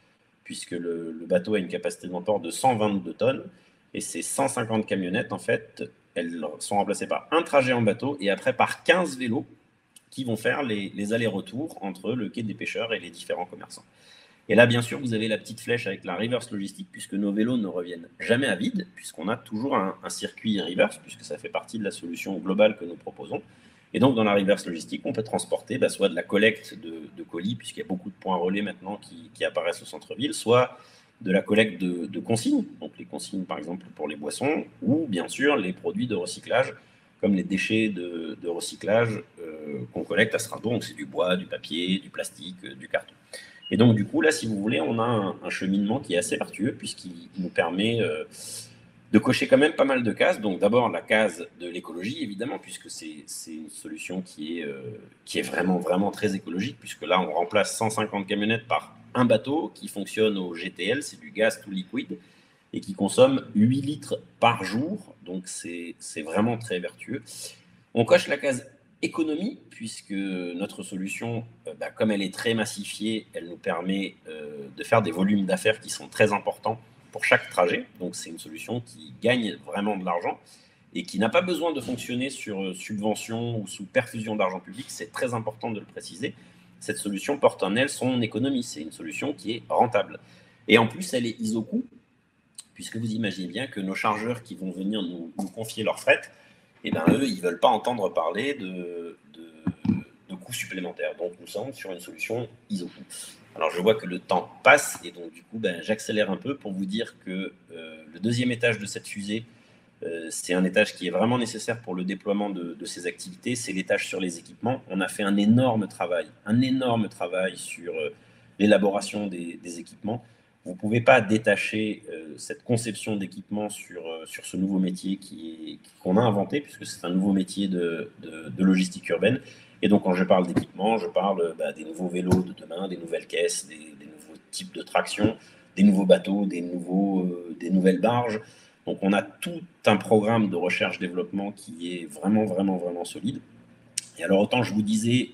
puisque le, le bateau a une capacité d'emport de cent vingt-deux tonnes, et ces cent cinquante camionnettes, en fait, elles sont remplacées par un trajet en bateau et après par quinze vélos qui vont faire les, les allers-retours entre le quai des pêcheurs et les différents commerçants. Et là, bien sûr, vous avez la petite flèche avec la reverse logistique, puisque nos vélos ne reviennent jamais à vide, puisqu'on a toujours un, un circuit reverse, puisque ça fait partie de la solution globale que nous proposons. Et donc, dans la reverse logistique, on peut transporter bah, soit de la collecte de, de colis, puisqu'il y a beaucoup de points relais maintenant qui, qui apparaissent au centre-ville, soit de la collecte de, de consignes, donc les consignes par exemple pour les boissons, ou bien sûr les produits de recyclage, comme les déchets de, de recyclage euh, qu'on collecte à Strasbourg. Donc c'est du bois, du papier, du plastique, euh, du carton. Et donc du coup, là, si vous voulez, on a un, un cheminement qui est assez vertueux, puisqu'il nous permet euh, de cocher quand même pas mal de cases. Donc d'abord la case de l'écologie, évidemment, puisque c'est une solution qui est, euh, qui est vraiment, vraiment très écologique, puisque là, on remplace cent cinquante camionnettes par un bateau qui fonctionne au G T L, c'est du gaz to liquide, et qui consomme huit litres par jour. Donc c'est vraiment très vertueux. On coche la case économie, puisque notre solution, euh, bah, comme elle est très massifiée, elle nous permet euh, de faire des volumes d'affaires qui sont très importants pour chaque trajet. Donc c'est une solution qui gagne vraiment de l'argent et qui n'a pas besoin de fonctionner sur subvention ou sous perfusion d'argent public. C'est très important de le préciser. Cette solution porte en elle son économie. C'est une solution qui est rentable. Et en plus, elle est iso-coût, puisque vous imaginez bien que nos chargeurs qui vont venir nous, nous confier leur fret, eh ben, eux, ils ne veulent pas entendre parler de, de, de coûts supplémentaires. Donc, nous sommes sur une solution iso-coût. Alors, je vois que le temps passe, et donc, du coup, ben, j'accélère un peu pour vous dire que euh, le deuxième étage de cette fusée, euh, c'est un étage qui est vraiment nécessaire pour le déploiement de, de ces activités. C'est l'étage sur les équipements. On a fait un énorme travail, un énorme travail sur euh, l'élaboration des, des équipements. Vous ne pouvez pas détacher euh, cette conception d'équipement sur, euh, sur ce nouveau métier qu'on a inventé, puisque c'est un nouveau métier de, de, de logistique urbaine. Et donc, quand je parle d'équipement, je parle bah, des nouveaux vélos de demain, des nouvelles caisses, des, des nouveaux types de traction, des nouveaux bateaux, des, nouveaux, euh, des nouvelles barges. Donc, on a tout un programme de recherche-développement qui est vraiment, vraiment, vraiment solide. Et alors, autant je vous disais,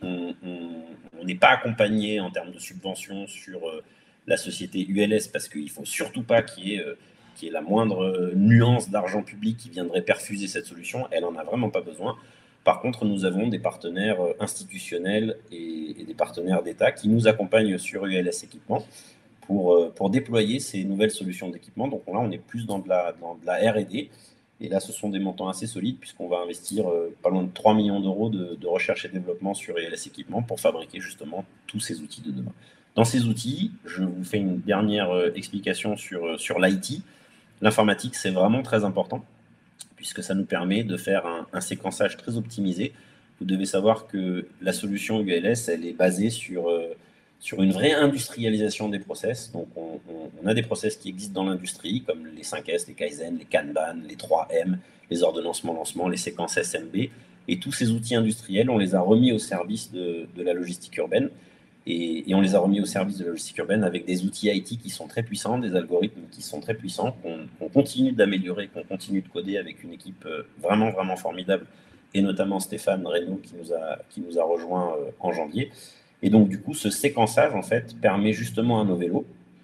on n'est pas accompagné en termes de subventions sur euh, la société U L S, parce qu'il ne faut surtout pas qu'il y ait, euh, qu'il y ait la moindre nuance d'argent public qui viendrait perfuser cette solution. Elle n'en a vraiment pas besoin. Par contre, nous avons des partenaires institutionnels et, et des partenaires d'État qui nous accompagnent sur U L S Équipement pour, pour déployer ces nouvelles solutions d'équipement. Donc là, on est plus dans de la, dans de la R et D. Et là, ce sont des montants assez solides, puisqu'on va investir euh, pas loin de trois millions d'euros de, de recherche et développement sur U L S Équipement pour fabriquer justement tous ces outils de demain. Dans ces outils, je vous fais une dernière euh, explication sur, euh, sur l'I T. L'informatique, c'est vraiment très important, puisque ça nous permet de faire un, un séquençage très optimisé. Vous devez savoir que la solution U L S, elle est basée sur, euh, sur une vraie industrialisation des process. Donc, on, on, on a des process qui existent dans l'industrie, comme les cinq S, les Kaizen, les Kanban, les trois M, les ordonnancements-lancements, les séquences S M B. Et tous ces outils industriels, on les a remis au service de, de la logistique urbaine. Et, et on les a remis au service de la logistique urbaine avec des outils I T qui sont très puissants, des algorithmes qui sont très puissants, qu'on qu'on continue d'améliorer, qu'on continue de coder avec une équipe vraiment, vraiment formidable, et notamment Stéphane Reynaud qui nous a, qui nous a rejoint en janvier. Et donc, du coup, ce séquençage, en fait, permet justement à nos vélos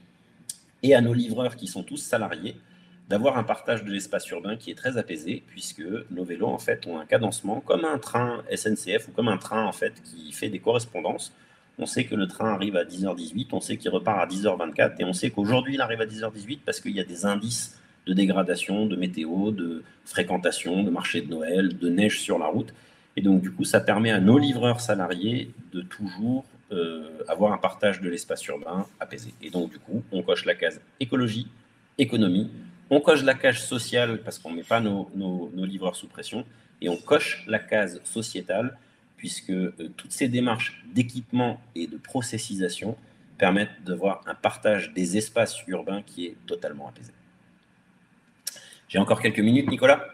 et à nos livreurs qui sont tous salariés d'avoir un partage de l'espace urbain qui est très apaisé, puisque nos vélos, en fait, ont un cadencement comme un train S N C F ou comme un train, en fait, qui fait des correspondances. On sait que le train arrive à dix heures dix-huit, on sait qu'il repart à dix heures vingt-quatre, et on sait qu'aujourd'hui, il arrive à dix heures dix-huit parce qu'il y a des indices de dégradation, de météo, de fréquentation, de marché de Noël, de neige sur la route. Et donc, du coup, ça permet à nos livreurs salariés de toujours euh, avoir un partage de l'espace urbain apaisé. Et donc, du coup, on coche la case écologie, économie, on coche la case sociale parce qu'on ne met pas nos, nos, nos livreurs sous pression, et on coche la case sociétale, puisque euh, toutes ces démarches d'équipement et de processisation permettent de voir un partage des espaces urbains qui est totalement apaisé. J'ai encore quelques minutes, Nicolas?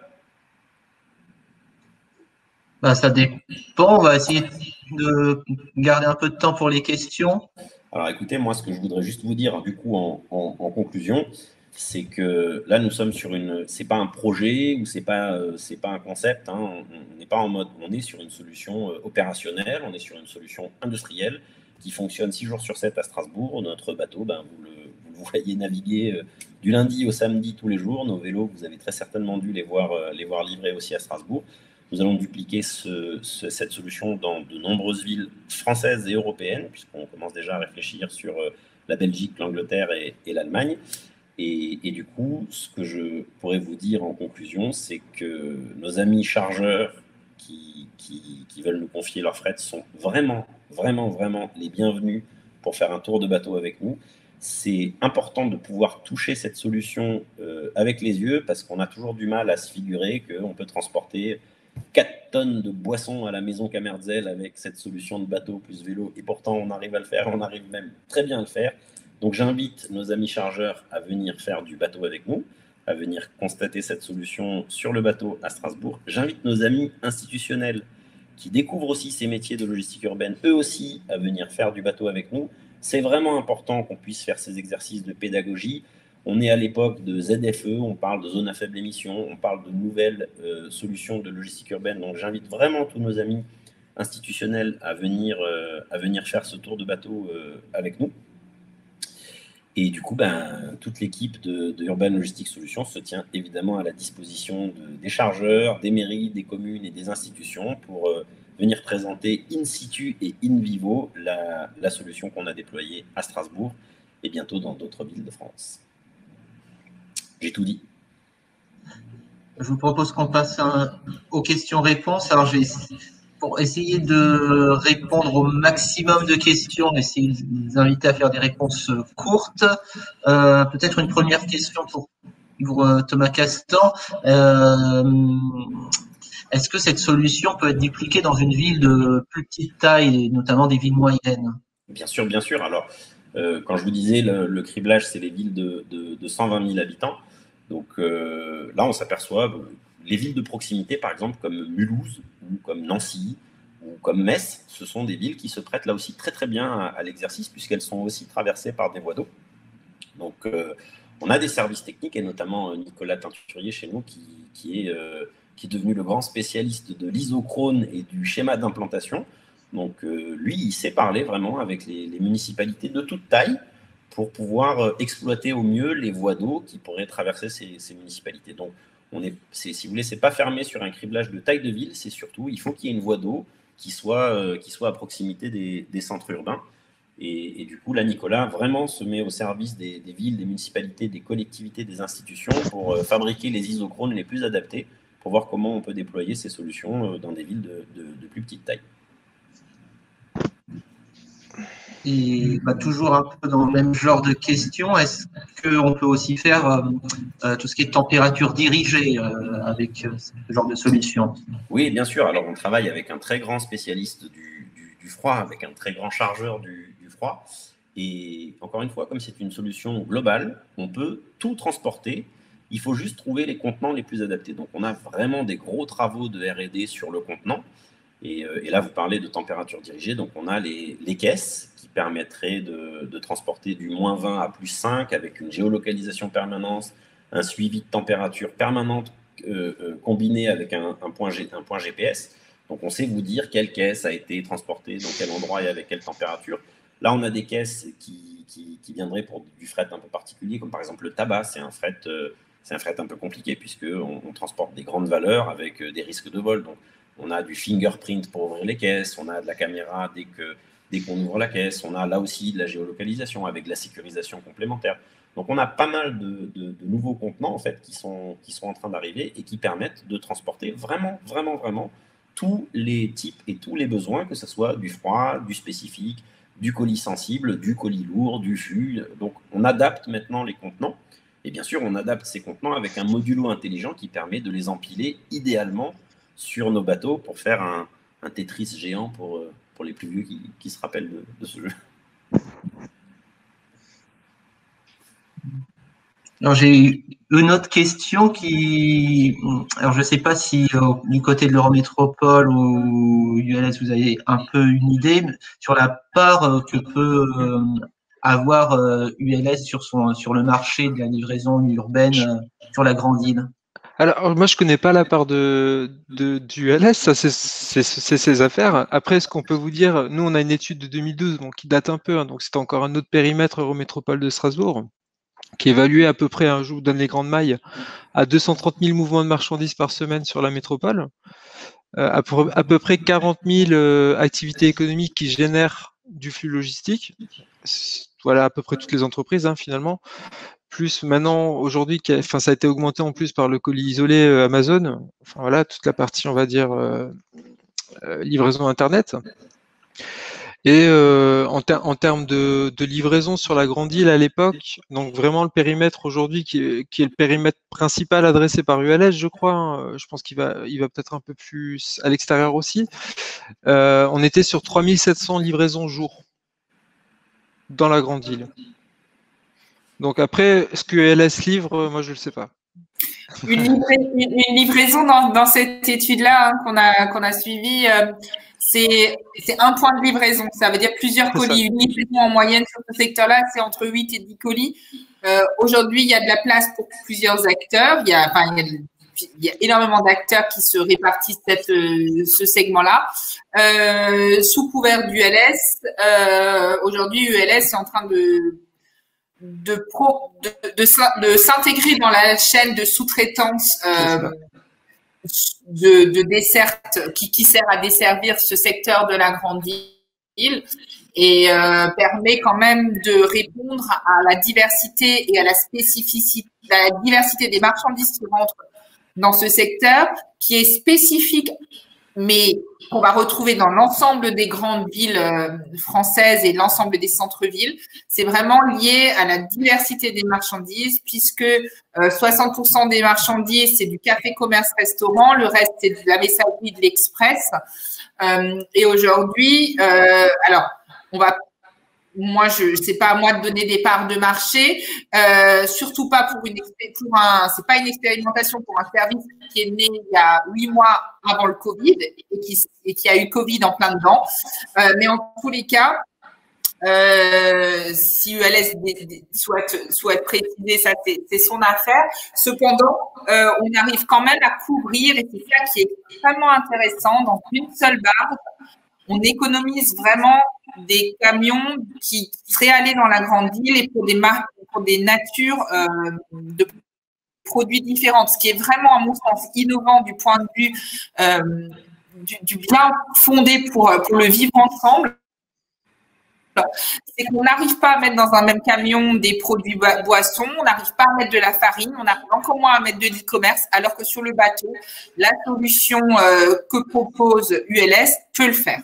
Ben, ça dépend, on va essayer de garder un peu de temps pour les questions. Alors écoutez, moi ce que je voudrais juste vous dire du coup en, en, en conclusion, c'est que là nous sommes sur une, c'est pas un projet ou c'est pas, euh, c'est pas un concept, hein, on n'est pas en mode, on est sur une solution euh, opérationnelle, on est sur une solution industrielle qui fonctionne six jours sur sept à Strasbourg. Notre bateau, ben, vous, le, vous le vous voyez naviguer euh, du lundi au samedi tous les jours. Nos vélos, vous avez très certainement dû les voir, euh, les voir livrés aussi à Strasbourg. Nous allons dupliquer ce, ce, cette solution dans de nombreuses villes françaises et européennes, puisqu'on commence déjà à réfléchir sur euh, la Belgique, l'Angleterre et, et l'Allemagne. Et, et du coup, ce que je pourrais vous dire en conclusion, c'est que nos amis chargeurs qui, qui, qui veulent nous confier leur fret sont vraiment, vraiment, vraiment les bienvenus pour faire un tour de bateau avec nous. C'est important de pouvoir toucher cette solution euh, avec les yeux, parce qu'on a toujours du mal à se figurer qu'on peut transporter quatre tonnes de boissons à la maison Kamerzel avec cette solution de bateau plus vélo, et pourtant on arrive à le faire, on arrive même très bien à le faire. Donc j'invite nos amis chargeurs à venir faire du bateau avec nous, à venir constater cette solution sur le bateau à Strasbourg. J'invite nos amis institutionnels qui découvrent aussi ces métiers de logistique urbaine, eux aussi, à venir faire du bateau avec nous. C'est vraiment important qu'on puisse faire ces exercices de pédagogie. On est à l'époque de Z F E, on parle de zones à faible émission, on parle de nouvelles euh, solutions de logistique urbaine. Donc j'invite vraiment tous nos amis institutionnels à venir, euh, à venir faire ce tour de bateau euh, avec nous. Et du coup, ben, toute l'équipe de, de Urban Logistics Solutions se tient évidemment à la disposition de, des chargeurs, des mairies, des communes et des institutions pour euh, venir présenter in situ et in vivo la, la solution qu'on a déployée à Strasbourg et bientôt dans d'autres villes de France. J'ai tout dit. Je vous propose qu'on passe un, aux questions-réponses. Alors, j'ai, pour essayer de répondre au maximum de questions, essayer de vous inviter à faire des réponses courtes. Euh, peut-être une première question pour, pour Thomas Castan. Euh, est-ce que cette solution peut être dupliquée dans une ville de plus petite taille, et notamment des villes moyennes? Bien sûr, bien sûr. Alors, euh, quand je vous disais, le, le criblage, c'est les villes de, de, de cent vingt mille habitants. Donc euh, là, on s'aperçoit, les villes de proximité, par exemple, comme Mulhouse, ou comme Nancy, ou comme Metz, ce sont des villes qui se prêtent là aussi très très bien à, à l'exercice, puisqu'elles sont aussi traversées par des voies d'eau. Donc euh, on a des services techniques, et notamment Nicolas Teinturier chez nous, qui, qui, est, euh, qui est devenu le grand spécialiste de l'isochrone et du schéma d'implantation. Donc euh, lui, il sait parler vraiment avec les, les municipalités de toute taille, pour pouvoir exploiter au mieux les voies d'eau qui pourraient traverser ces, ces municipalités. Donc, on est, c'est, si vous voulez, c'est pas fermé sur un criblage de taille de ville, c'est surtout, il faut qu'il y ait une voie d'eau qui soit, euh, qui soit à proximité des, des centres urbains. Et, et du coup, là, Nicolas vraiment se met au service des, des villes, des municipalités, des collectivités, des institutions pour euh, fabriquer les isochrones les plus adaptés, pour voir comment on peut déployer ces solutions euh, dans des villes de, de, de plus petite taille. Et bah, toujours un peu dans le même genre de questions, est-ce qu'on peut aussi faire euh, euh, tout ce qui est température dirigée euh, avec euh, ce genre de solution? Oui, bien sûr. Alors, on travaille avec un très grand spécialiste du, du, du froid, avec un très grand chargeur du, du froid. Et encore une fois, comme c'est une solution globale, on peut tout transporter. Il faut juste trouver les contenants les plus adaptés. Donc, on a vraiment des gros travaux de R et D sur le contenant. Et, euh, et là, vous parlez de température dirigée. Donc, on a les, les caisses qui permettraient de, de transporter du moins vingt à plus cinq avec une géolocalisation permanente, un suivi de température permanente euh, euh, combiné avec un, un, point G, un point G P S. Donc, on sait vous dire quelle caisse a été transportée dans quel endroit et avec quelle température. Là, on a des caisses qui, qui, qui viendraient pour du fret un peu particulier, comme par exemple le tabac. C'est un fret, euh, c'est un fret un peu compliqué puisqu'on on transporte des grandes valeurs avec euh, des risques de vol. Donc, on a du fingerprint pour ouvrir les caisses, on a de la caméra dès que dès qu'on ouvre la caisse, on a là aussi de la géolocalisation avec de la sécurisation complémentaire. Donc on a pas mal de, de, de nouveaux contenants en fait qui sont, qui sont en train d'arriver et qui permettent de transporter vraiment, vraiment, vraiment tous les types et tous les besoins, que ce soit du froid, du spécifique, du colis sensible, du colis lourd, du fût. Donc on adapte maintenant les contenants. Et bien sûr, on adapte ces contenants avec un modulo intelligent qui permet de les empiler idéalement sur nos bateaux pour faire un, un Tetris géant pour, pour les plus vieux qui, qui se rappellent de, de ce jeu. Alors j'ai une autre question qui, alors je ne sais pas si euh, du côté de l'Eurométropole ou U L S vous avez un peu une idée sur la part euh, que peut euh, avoir euh, U L S sur son sur le marché de la livraison urbaine euh, sur la grande île. Alors, moi, je connais pas la part de, de du U L S, ça c'est ses affaires. Après, ce qu'on peut vous dire, nous, on a une étude de deux mille douze, donc qui date un peu, hein, donc c'est encore un autre périmètre Eurométropole de Strasbourg. qui est évalué à peu près, un jour, donne les grandes mailles, à deux cent trente mille mouvements de marchandises par semaine sur la métropole, euh, à, peu, à peu près quarante mille euh, activités économiques qui génèrent du flux logistique. Voilà à peu près toutes les entreprises, hein, finalement. Plus maintenant, aujourd'hui, enfin, ça a été augmenté en plus par le colis isolé euh, Amazon. Enfin voilà, toute la partie, on va dire, euh, euh, livraison Internet. Et euh, en, ter en termes de, de livraison sur la grande île à l'époque, donc vraiment le périmètre aujourd'hui qui est, qui est le périmètre principal adressé par U L S, je crois, hein, je pense qu'il va, il va peut-être un peu plus à l'extérieur aussi, euh, on était sur trois mille sept cents livraisons jour dans la grande île. Donc après, ce que U L S livre, moi je ne le sais pas. Une, livra une livraison dans, dans cette étude-là, hein, qu'on a, qu'on a suivie, euh, c'est un point de livraison. Ça veut dire plusieurs colis. Une livraison en moyenne sur ce secteur-là, c'est entre huit et dix colis. Euh, Aujourd'hui, il y a de la place pour plusieurs acteurs. Il y a, enfin, il y a, il y a énormément d'acteurs qui se répartissent cette, euh, ce segment-là. Euh, sous couvert d'U L S, euh, aujourd'hui, U L S est en train de de, pro, de, de, de s'intégrer dans la chaîne de sous-traitance euh, de, de desserte qui, qui sert à desservir ce secteur de la grande île et euh, permet quand même de répondre à la diversité et à la spécificité, à la diversité des marchandises qui rentrent dans ce secteur, qui est spécifique, mais qu'on va retrouver dans l'ensemble des grandes villes françaises et l'ensemble des centres-villes. C'est vraiment lié à la diversité des marchandises, puisque euh, soixante pour cent des marchandises, c'est du café, commerce, restaurant. Le reste, c'est de la messagerie, de l'express. Euh, et aujourd'hui, euh, alors, on va... Moi, je c'est pas à moi de donner des parts de marché, euh, surtout pas pour une pour un c'est pas une expérimentation pour un service qui est né il y a huit mois avant le Covid et qui et qui a eu Covid en plein dedans. Euh, mais en tous les cas, euh, si U L S souhaite souhaite préciser ça, c'est son affaire. Cependant, euh, on arrive quand même à couvrir et c'est ça qui est extrêmement intéressant dans une seule barre. On économise vraiment des camions qui seraient allés dans la grande île et pour des marques, pour des natures euh, de produits différentes. Ce qui est vraiment, à mon sens, innovant du point de vue euh, du, du bien fondé pour, pour le vivre ensemble. C'est qu'on n'arrive pas à mettre dans un même camion des produits boissons, on n'arrive pas à mettre de la farine, on n'arrive encore moins à mettre de l'e-commerce, alors que sur le bateau, la solution euh, que propose U L S peut le faire.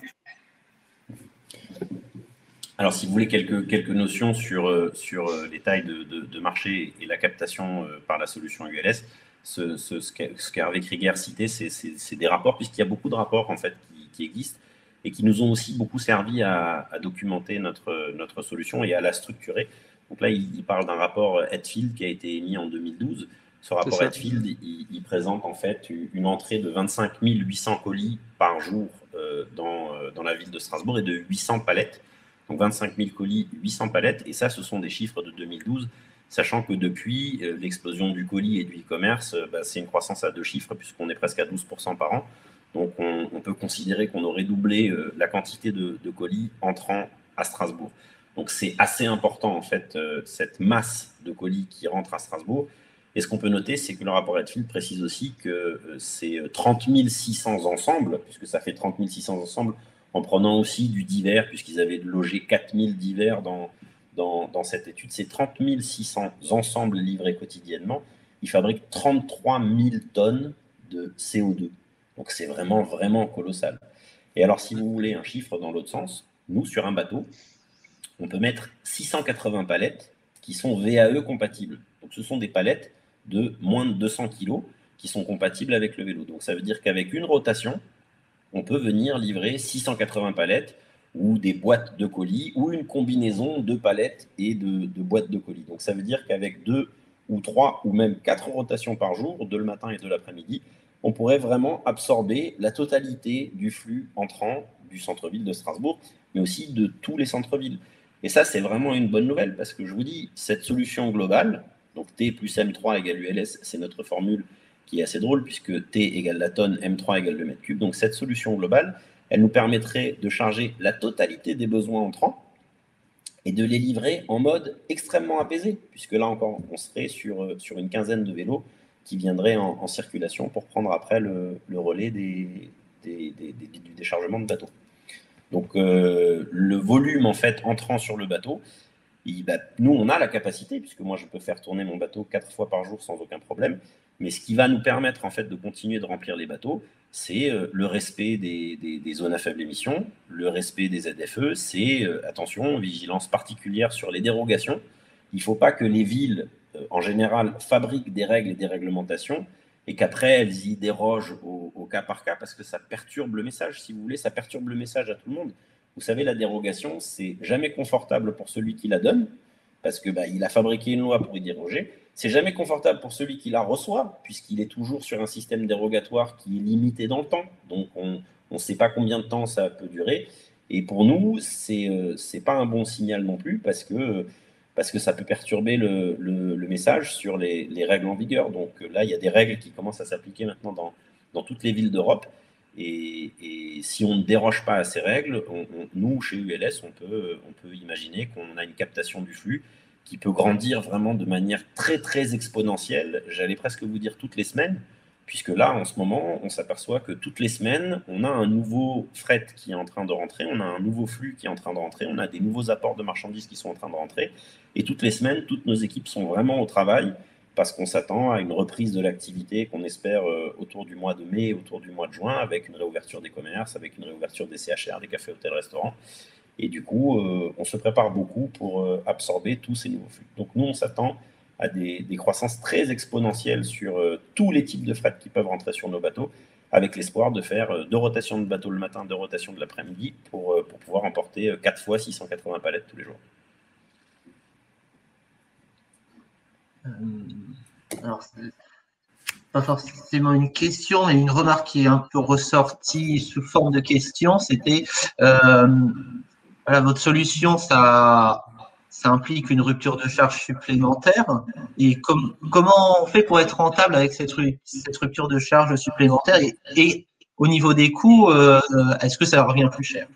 Alors, si vous voulez quelques, quelques notions sur, sur les tailles de, de, de marché et la captation par la solution U L S, ce, ce, ce qu'Hervé Krieger citait, c'est des rapports, puisqu'il y a beaucoup de rapports en fait, qui, qui existent et qui nous ont aussi beaucoup servi à, à documenter notre, notre solution et à la structurer. Donc là, il, il parle d'un rapport Hetfield qui a été émis en deux mille douze. Ce rapport Hetfield, il, il présente en fait une entrée de vingt-cinq mille huit cents colis par jour euh, dans, dans la ville de Strasbourg et de huit cents palettes. Donc vingt-cinq mille colis, huit cents palettes, et ça, ce sont des chiffres de deux mille douze, sachant que depuis euh, l'explosion du colis et du e-commerce, euh, bah, c'est une croissance à deux chiffres, puisqu'on est presque à douze pour cent par an. Donc on, on peut considérer qu'on aurait doublé euh, la quantité de, de colis entrant à Strasbourg. Donc c'est assez important, en fait, euh, cette masse de colis qui rentre à Strasbourg. Et ce qu'on peut noter, c'est que le rapport Hetfield précise aussi que euh, c'est trente mille six cents ensembles, puisque ça fait trente mille six cents ensembles, en prenant aussi du divers, puisqu'ils avaient logé quatre mille divers dans, dans, dans cette étude. C'est trente mille six cents ensembles livrés quotidiennement. Ils fabriquent trente-trois mille tonnes de C O deux. Donc, c'est vraiment, vraiment colossal. Et alors, si vous voulez un chiffre dans l'autre sens, nous, sur un bateau, on peut mettre six cent quatre-vingts palettes qui sont V A E compatibles. Donc, ce sont des palettes de moins de deux cents kilos qui sont compatibles avec le vélo. Donc, ça veut dire qu'avec une rotation, on peut venir livrer six cent quatre-vingts palettes ou des boîtes de colis ou une combinaison de palettes et de, de boîtes de colis. Donc, ça veut dire qu'avec deux ou trois ou même quatre rotations par jour, de le matin et de l'après-midi, on pourrait vraiment absorber la totalité du flux entrant du centre-ville de Strasbourg, mais aussi de tous les centres-villes. Et ça, c'est vraiment une bonne nouvelle parce que je vous dis, cette solution globale, donc T plus M trois égale U L S, c'est notre formule qui est assez drôle, puisque T égale la tonne, M trois égale le mètre cube. Donc, cette solution globale, elle nous permettrait de charger la totalité des besoins entrants et de les livrer en mode extrêmement apaisé, puisque là encore, on serait sur, sur une quinzaine de vélos qui viendraient en, en circulation pour prendre après le, le relais des, des, des, des, du déchargement de bateau. Donc, euh, le volume, en fait, entrant sur le bateau, il, bah, nous, on a la capacité, puisque moi, je peux faire tourner mon bateau quatre fois par jour sans aucun problème, mais ce qui va nous permettre, en fait, de continuer de remplir les bateaux, c'est euh, le respect des, des, des zones à faible émission, le respect des Z F E, c'est, euh, attention, vigilance particulière sur les dérogations. Il ne faut pas que les villes, euh, en général, fabriquent des règles et des réglementations et qu'après, elles y dérogent au, au cas par cas parce que ça perturbe le message. Si vous voulez, ça perturbe le message à tout le monde. Vous savez, la dérogation, c'est jamais confortable pour celui qui la donne parce qu'il bah, a fabriqué une loi pour y déroger. C'est jamais confortable pour celui qui la reçoit, puisqu'il est toujours sur un système dérogatoire qui est limité dans le temps. Donc, on ne sait pas combien de temps ça peut durer. Et pour nous, ce n'est euh, pas un bon signal non plus, parce que, parce que ça peut perturber le, le, le message sur les, les règles en vigueur. Donc là, il y a des règles qui commencent à s'appliquer maintenant dans, dans toutes les villes d'Europe. Et, et si on ne déroge pas à ces règles, on, on, nous, chez U L S, on peut, on peut imaginer qu'on a une captation du flux qui peut grandir vraiment de manière très, très exponentielle, j'allais presque vous dire toutes les semaines, puisque là, en ce moment, on s'aperçoit que toutes les semaines, on a un nouveau fret qui est en train de rentrer, on a un nouveau flux qui est en train de rentrer, on a des nouveaux apports de marchandises qui sont en train de rentrer, et toutes les semaines, toutes nos équipes sont vraiment au travail, parce qu'on s'attend à une reprise de l'activité qu'on espère autour du mois de mai, autour du mois de juin, avec une réouverture des commerces, avec une réouverture des C H R, des cafés, hôtels, restaurants. Et du coup, euh, on se prépare beaucoup pour euh, absorber tous ces nouveaux flux. Donc, nous, on s'attend à des, des croissances très exponentielles sur euh, tous les types de fret qui peuvent rentrer sur nos bateaux, avec l'espoir de faire euh, deux rotations de bateau le matin, deux rotations de l'après-midi, pour, euh, pour pouvoir emporter euh, quatre fois six cent quatre-vingts palettes tous les jours. Euh, alors, pas forcément une question, mais une remarque qui est un peu ressortie sous forme de question, c'était... Euh, Voilà, votre solution, ça, ça implique une rupture de charge supplémentaire. Et com comment on fait pour être rentable avec cette, cette rupture de charge supplémentaire et, et au niveau des coûts, euh, est-ce que ça revient plus cher?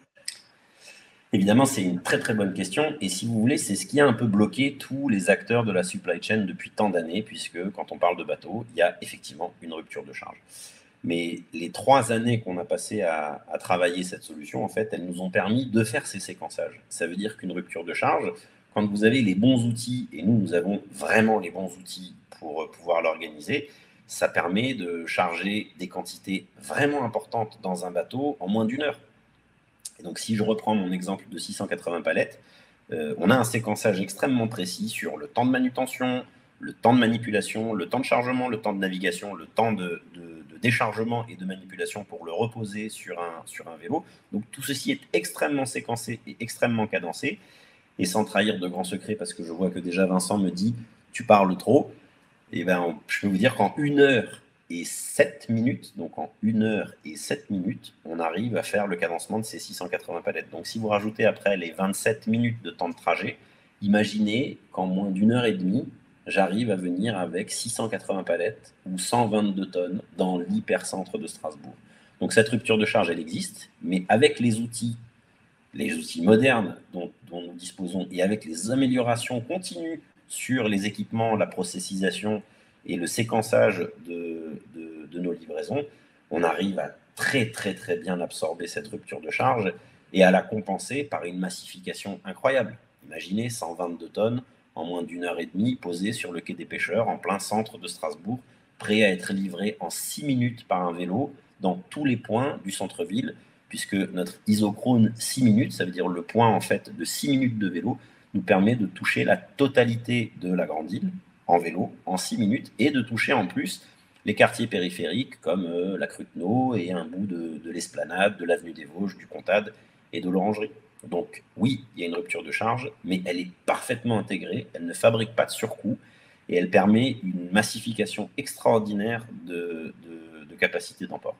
Évidemment, c'est une très très bonne question. Et si vous voulez, c'est ce qui a un peu bloqué tous les acteurs de la supply chain depuis tant d'années, puisque quand on parle de bateau, il y a effectivement une rupture de charge. Mais les trois années qu'on a passées à, à travailler cette solution, en fait, elles nous ont permis de faire ces séquençages. Ça veut dire qu'une rupture de charge, quand vous avez les bons outils, et nous, nous avons vraiment les bons outils pour pouvoir l'organiser, ça permet de charger des quantités vraiment importantes dans un bateau en moins d'une heure. Et donc, si je reprends mon exemple de six cent quatre-vingts palettes, euh, on a un séquençage extrêmement précis sur le temps de manutention, le temps de manipulation, le temps de chargement, le temps de navigation, le temps de, de, de déchargement et de manipulation pour le reposer sur un, sur un vélo. Donc tout ceci est extrêmement séquencé et extrêmement cadencé. Et sans trahir de grands secrets, parce que je vois que déjà Vincent me dit « tu parles trop », et ben, je peux vous dire qu'en une heure et sept minutes, donc en une heure et sept minutes, on arrive à faire le cadencement de ces six cent quatre-vingts palettes. Donc si vous rajoutez après les vingt-sept minutes de temps de trajet, imaginez qu'en moins d'une heure et demie, j'arrive à venir avec six cent quatre-vingts palettes ou cent vingt-deux tonnes dans l'hypercentre de Strasbourg. Donc cette rupture de charge, elle existe, mais avec les outils, les outils modernes dont, dont nous disposons et avec les améliorations continues sur les équipements, la processisation et le séquençage de, de, de nos livraisons, on arrive à très très très bien absorber cette rupture de charge et à la compenser par une massification incroyable. Imaginez cent vingt-deux tonnes en moins d'une heure et demie, posé sur le quai des pêcheurs, en plein centre de Strasbourg, prêt à être livré en six minutes par un vélo dans tous les points du centre-ville, puisque notre isochrone six minutes, ça veut dire le point en fait de six minutes de vélo, nous permet de toucher la totalité de la grande île en vélo en six minutes et de toucher en plus les quartiers périphériques comme euh, la Cruteno et un bout de, de l'Esplanade, de l'avenue des Vosges, du Comtade et de l'Orangerie. Donc oui, il y a une rupture de charge, mais elle est parfaitement intégrée, elle ne fabrique pas de surcoût et elle permet une massification extraordinaire de, de, de capacité d'emport.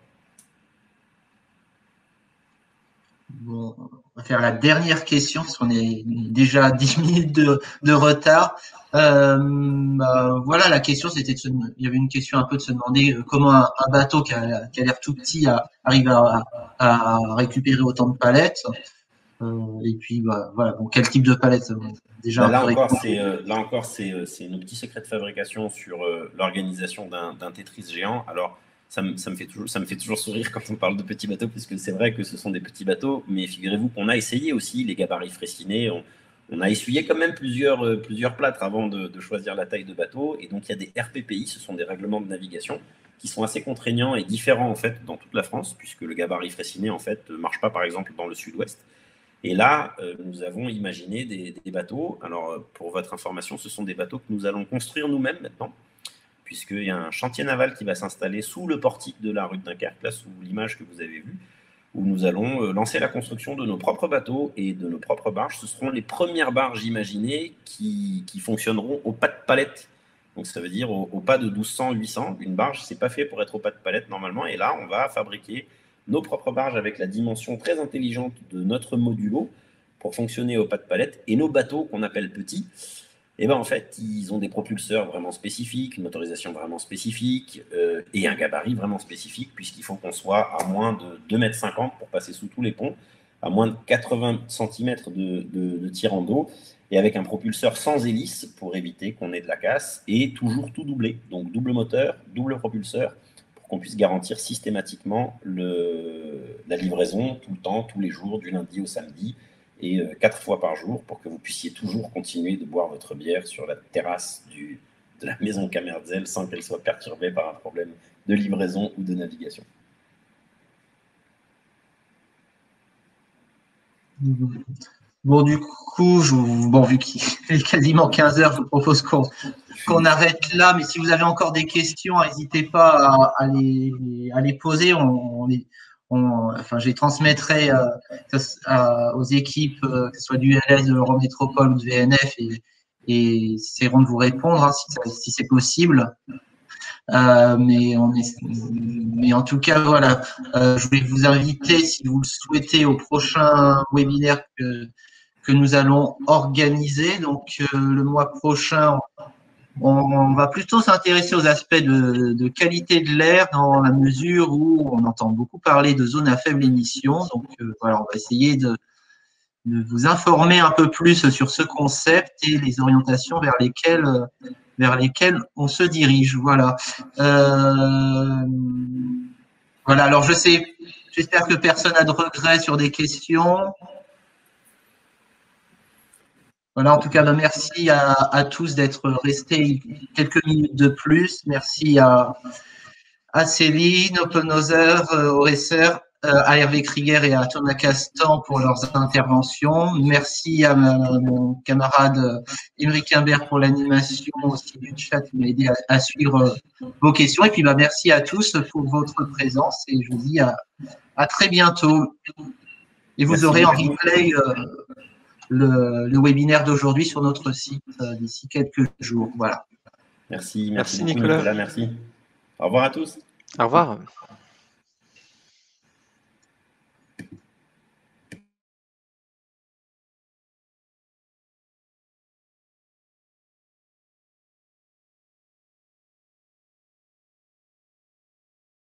Bon, on va faire la dernière question parce qu'on est déjà à dix minutes de, de retard. Euh, bah, voilà, la question, c'était de se, il y avait une question un peu de se demander comment un, un bateau qui a, qui a l'air tout petit a, arrive à, à récupérer autant de palettes. Euh, et puis, bah, voilà, bon, quel type de palette déjà bah, là, encore, euh, là encore, c'est euh, nos petits secrets de fabrication sur euh, l'organisation d'un Tetris géant. Alors, ça me, ça, me fait toujours, ça me fait toujours sourire quand on parle de petits bateaux, puisque c'est vrai que ce sont des petits bateaux, mais figurez-vous qu'on a essayé aussi les gabarits Freycinet. On, on a essuyé quand même plusieurs, euh, plusieurs plâtres avant de, de choisir la taille de bateau. Et donc, il y a des R P P I, ce sont des règlements de navigation, qui sont assez contraignants et différents en fait dans toute la France, puisque le gabarit Freycinet en fait ne marche pas par exemple dans le sud-ouest. Et là, euh, nous avons imaginé des, des bateaux. Alors, pour votre information, ce sont des bateaux que nous allons construire nous-mêmes maintenant, puisqu'il y a un chantier naval qui va s'installer sous le portique de la rue de Dunkerque, là sous l'image que vous avez vue, où nous allons euh, lancer la construction de nos propres bateaux et de nos propres barges. Ce seront les premières barges imaginées qui, qui fonctionneront au pas de palette. Donc, ça veut dire au, au pas de douze cents, huit cents. Une barge, ce n'est pas fait pour être au pas de palette normalement. Et là, on va fabriquer nos propres barges avec la dimension très intelligente de notre modulo pour fonctionner au pas de palette. Et nos bateaux, qu'on appelle petits, eh ben, en fait, ils ont des propulseurs vraiment spécifiques, une motorisation vraiment spécifique euh, et un gabarit vraiment spécifique, puisqu'il faut qu'on soit à moins de deux mètres cinquante pour passer sous tous les ponts, à moins de quatre-vingts centimètres de, de, de tirant d'eau, et avec un propulseur sans hélice pour éviter qu'on ait de la casse, et toujours tout doublé. Donc double moteur, double propulseur, qu'on puisse garantir systématiquement le, la livraison tout le temps, tous les jours, du lundi au samedi, et euh, quatre fois par jour, pour que vous puissiez toujours continuer de boire votre bière sur la terrasse du, de la maison Kamerzel sans qu'elle soit perturbée par un problème de livraison ou de navigation. Bon, du coup, je, bon, vu qu'il est quasiment quinze heures, je vous propose qu'on qu'on arrête là. Mais si vous avez encore des questions, n'hésitez pas à, à, les, à les poser. On, on les, on, enfin, je les transmettrai euh, à, aux équipes, euh, que ce soit du L S, de l'Eurométropole ou de V N F, et, et essaieront de vous répondre hein, si, si c'est possible. Euh, mais, on est, mais en tout cas, voilà, euh, je vais vous inviter, si vous le souhaitez, au prochain webinaire que, que nous allons organiser. Donc, euh, le mois prochain, on, on va plutôt s'intéresser aux aspects de, de qualité de l'air dans la mesure où on entend beaucoup parler de zones à faible émission. Donc, euh, voilà, on va essayer de, de vous informer un peu plus sur ce concept et les orientations vers lesquelles vers lesquels on se dirige. Voilà. Euh, voilà. Alors, je sais, j'espère que personne n'a de regrets sur des questions. Voilà. En tout cas, ben, merci à, à tous d'être restés quelques minutes de plus. Merci à, à Céline, Openhauser, Oresser, à Hervé Krieger et à Thomas Castan pour leurs interventions. Merci à mon camarade Émeric Imbert pour l'animation aussi du chat qui m'a aidé à, à suivre vos questions. Et puis, bah, merci à tous pour votre présence et je vous dis à, à très bientôt. Et vous merci aurez en replay euh, le, le webinaire d'aujourd'hui sur notre site euh, d'ici quelques jours. Voilà. Merci, merci, merci beaucoup, Nicolas. Nicolas. Merci. Au revoir à tous. Au revoir.